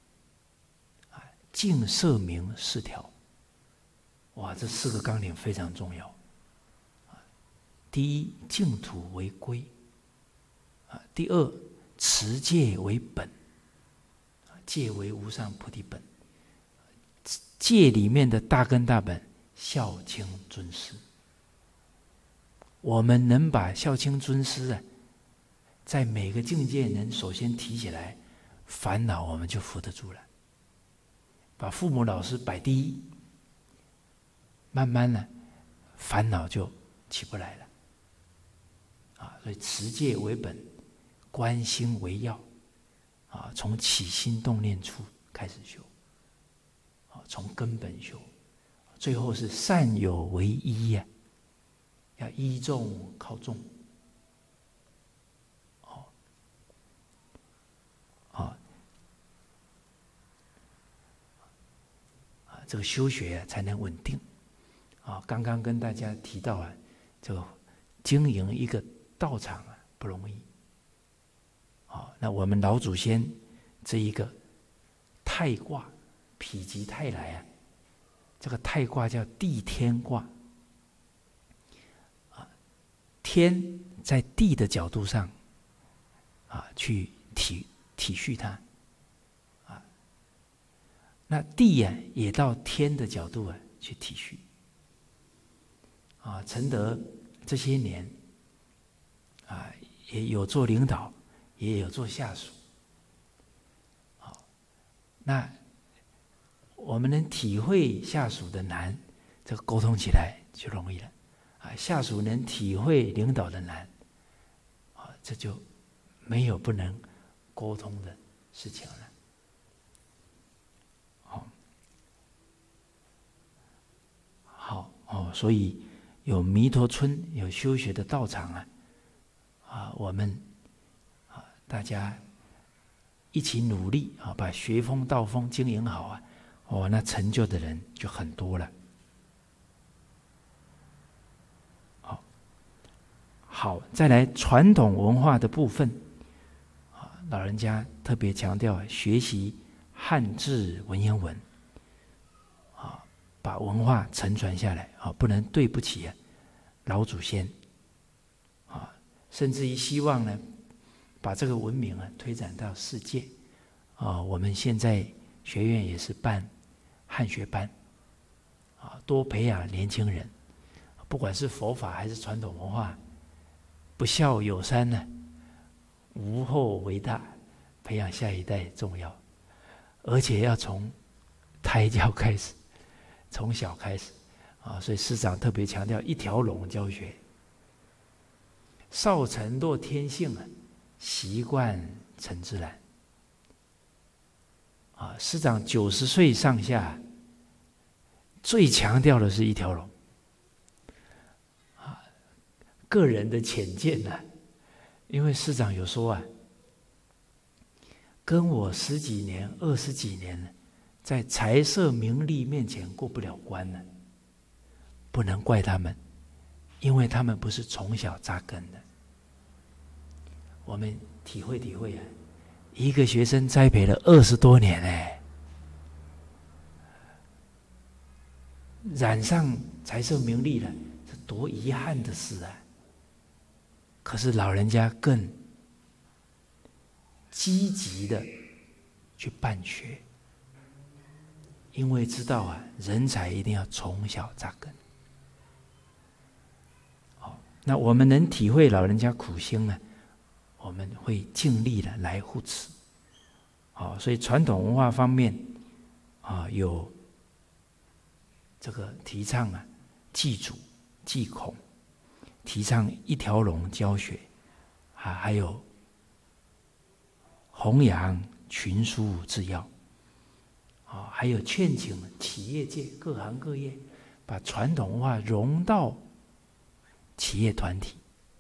净摄明4条，哇，这4个纲领非常重要。第一，净土为归；第二，持戒为本，戒为无上菩提本。戒里面的大根大本，孝亲尊师。我们能把孝亲尊师在每个境界能首先提起来，烦恼我们就扶得住了。把父母老师摆第一，慢慢的烦恼就起不来了。所以持戒为本，观心为要，从起心动念处开始修，从根本修，最后是善有为依要依众靠众，这个修学才能稳定。刚刚跟大家提到这个经营一个道场不容易。那我们老祖先这一个太卦，否极泰来这个太卦叫地天卦。天在地的角度上去体恤它，那地也到天的角度去体恤。承德这些年也有做领导，也有做下属。那我们能体会下属的难，这个沟通起来就容易了。下属能体会领导的难，这就没有不能沟通的事情了。所以有弥陀村，有修学的道场我们大家一起努力把学风道风经营好那成就的人就很多了。好，再来传统文化的部分，老人家特别强调学习汉字文言文，把文化承传下来，不能对不起老祖先，甚至于希望呢，把这个文明推展到世界。我们现在学院也是办汉学班，多培养年轻人，不管是佛法还是传统文化，不孝有三呢，无后为大，培养下一代重要，而且要从胎教开始，从小开始所以师长特别强调一条龙教学。少成若天性习惯成自然。师长90岁上下，最强调的是一条龙。个人的浅见因为师长有说跟我10几年、20几年在财色名利面前过不了关不能怪他们，因为他们不是从小扎根的。我们体会体会一个学生栽培了20多年染上财色名利了，这多遗憾的事可是老人家更积极的去办学，因为知道人才一定要从小扎根。那我们能体会老人家苦心我们会尽力的来护持。所以传统文化方面有这个提倡祭祖济孔，提倡一条龙教学，还有弘扬群书治要，还有劝请企业界各行各业把传统文化融到企业团体，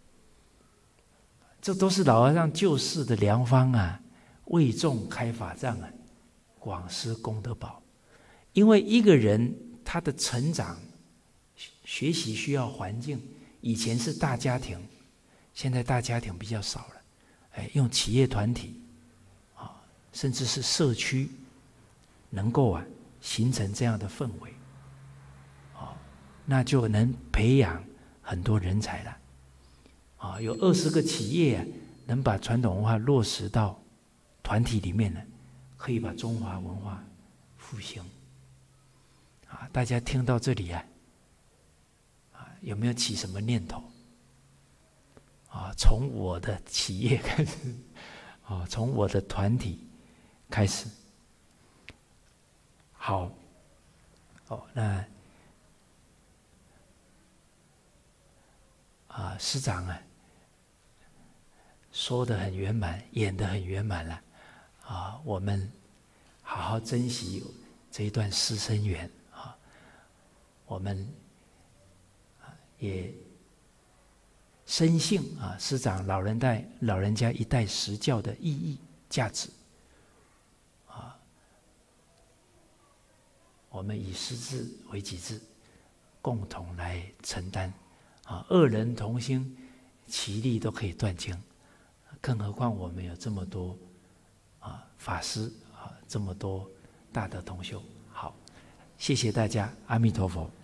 这都是老和尚救世的良方啊！为众开法藏啊，广施功德宝。因为一个人他的成长、学习需要环境，以前是大家庭，现在大家庭比较少了，用企业团体甚至是社区，能够形成这样的氛围，那就能培养很多人才了。有20个企业能把传统文化落实到团体里面呢，可以把中华文化复兴。大家听到这里有没有起什么念头？从我的企业开始，从我的团体开始。好，那师长说得很圆满，演得很圆满了我们好好珍惜这一段师生缘我们也深信师长老人家一代实教的意义价值我们以师志为己志，共同来承担二人同心，其利都可以断经，更何况我们有这么多法师这么多大德同修。好，谢谢大家，阿弥陀佛。